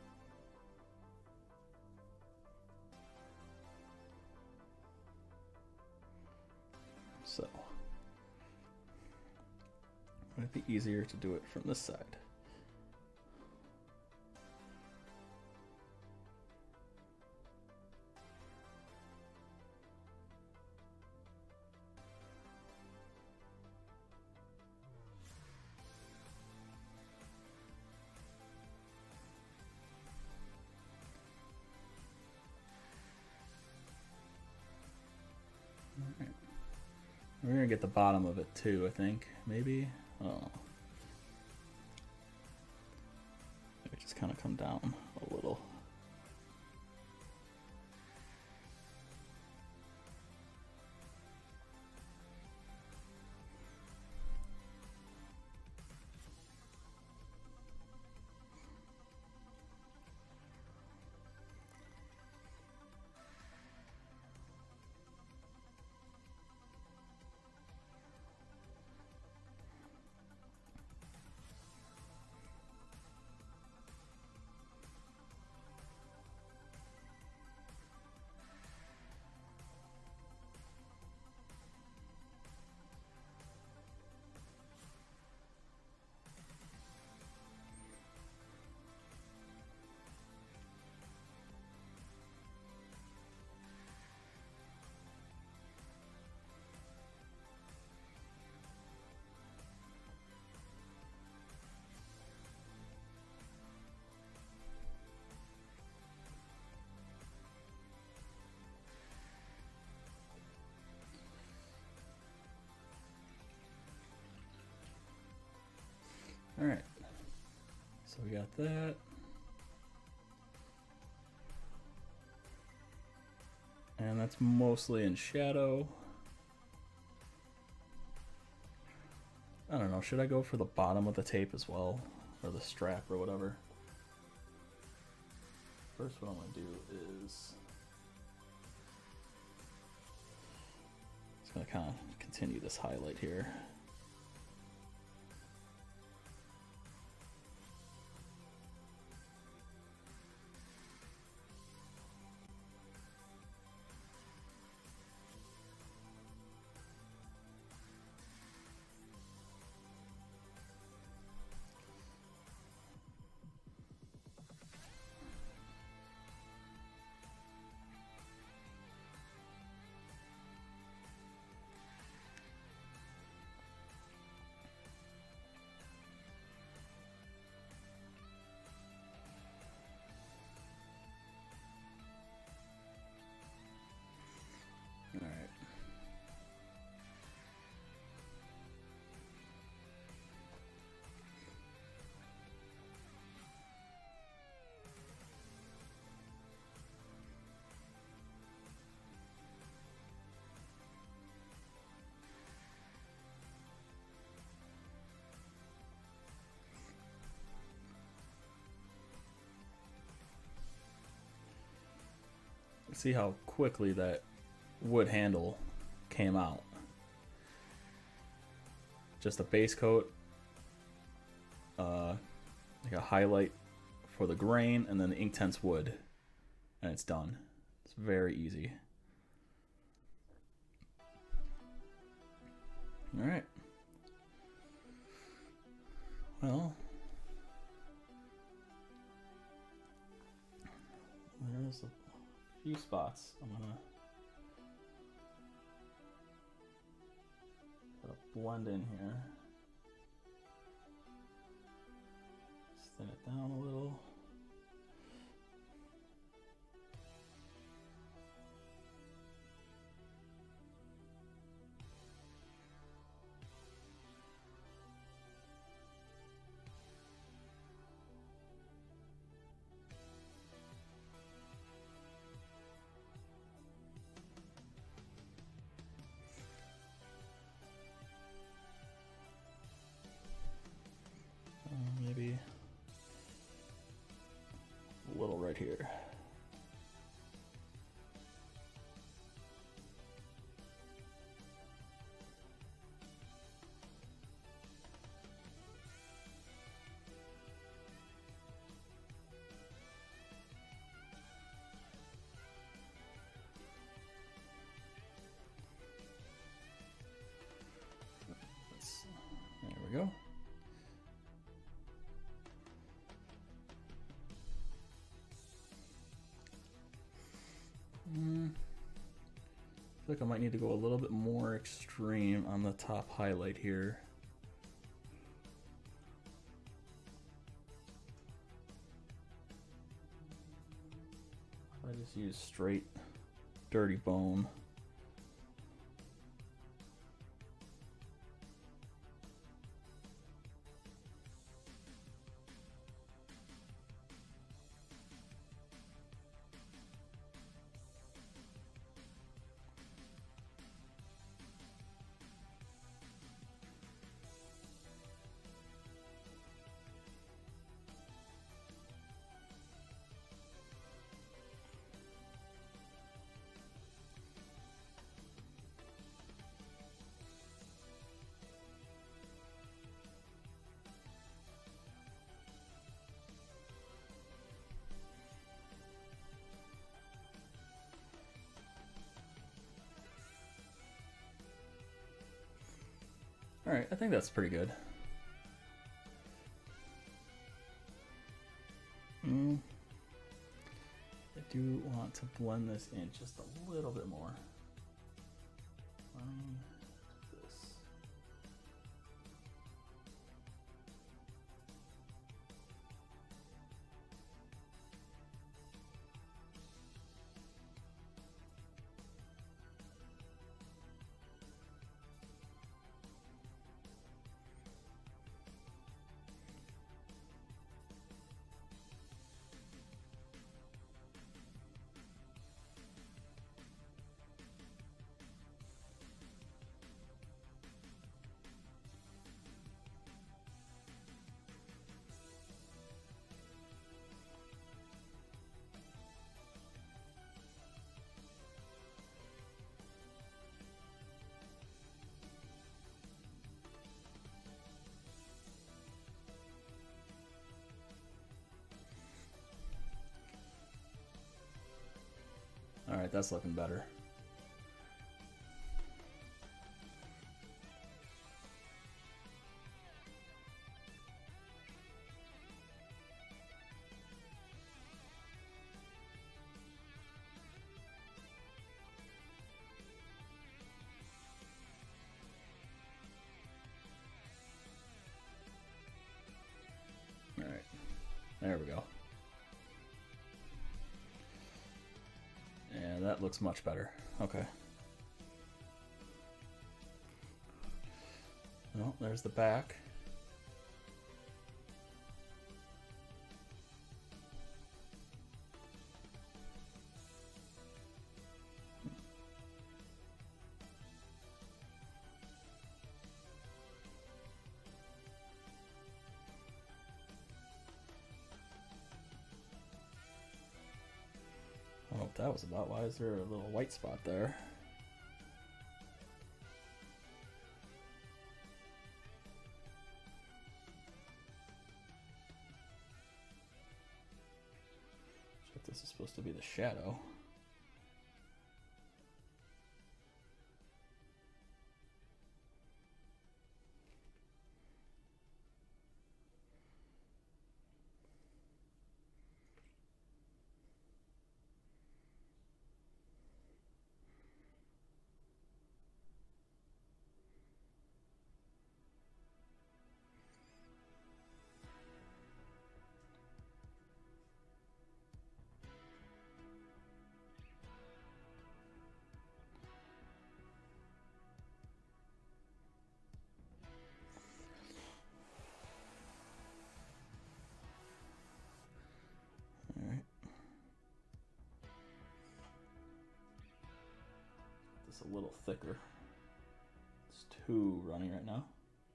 So, would it be easier to do it from this side? Alright. We're gonna get the bottom of it too, I think. Maybe? Oh. Maybe just kind of come down a little. All right, so we got that. And that's mostly in shadow. I don't know, should I go for the bottom of the tape as well? Or the strap or whatever? First what I'm gonna do is just gonna kind of continue this highlight here. All right. See how quickly that wood handle came out. Just a base coat, uh, like a highlight for the grain, and then the Inktense wood, and it's done. It's very easy. All right. Well, there's a few spots. I'm gonna put a blend in here. Just thin it down a little. Maybe a little right here. feel like I might need to go a little bit more extreme on the top highlight here. I just use straight dirty bone. All right, I think that's pretty good. Mm. I do want to blend this in just a little bit more. Um, this. All right, that's looking better. All right, there we go. And that looks much better. Okay. Well, there's the back. I don't know what that was about. Why is there a little white spot there? Check, this is supposed to be the shadow. A little thicker. It's too runny right now.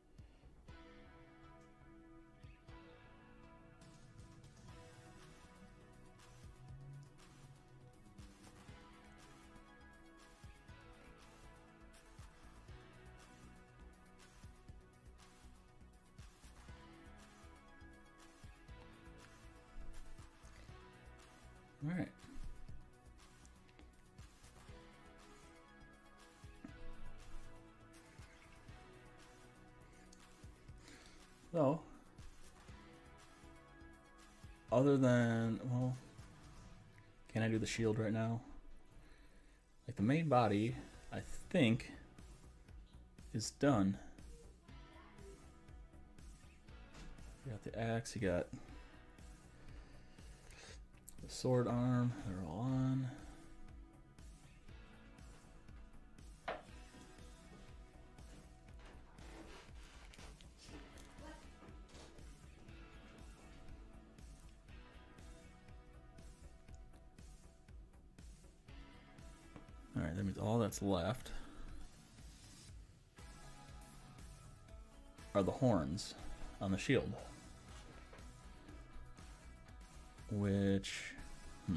All right. So, other than, well, can I do the shield right now? Like the main body, I think is done. You got the axe, you got the sword arm, they're all on. Alright, that means all that's left are the horns on the shield. Which, hmm.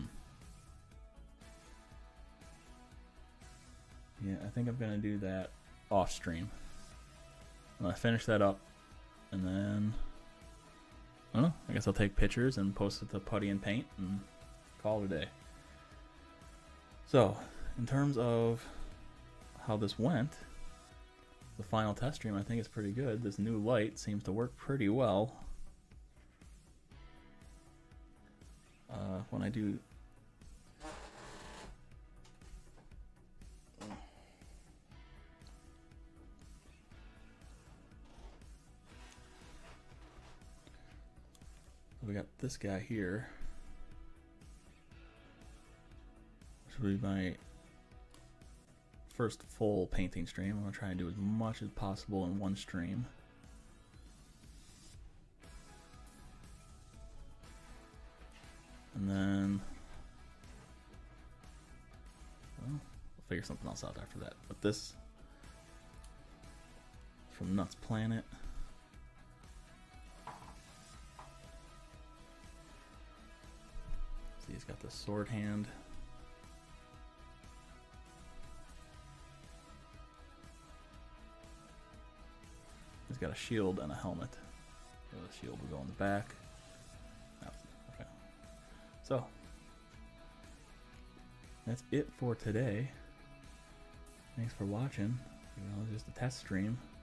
Yeah, I think I'm gonna do that off stream. I'm gonna finish that up, and then, I don't know, I guess I'll take pictures and post it to Putty and Paint and call it a day. So, in terms of how this went, the final test stream I think is pretty good. This new light seems to work pretty well. Uh, when I do we got this guy here, which will be my first full painting stream. I'm gonna try and do as much as possible in one stream. And then, well, we'll figure something else out after that. But this from Nuts Planet. See, he's got the sword hand. He's got a shield and a helmet. So the shield will go in the back. Oh, okay. So that's it for today. Thanks for watching. You know, just a test stream.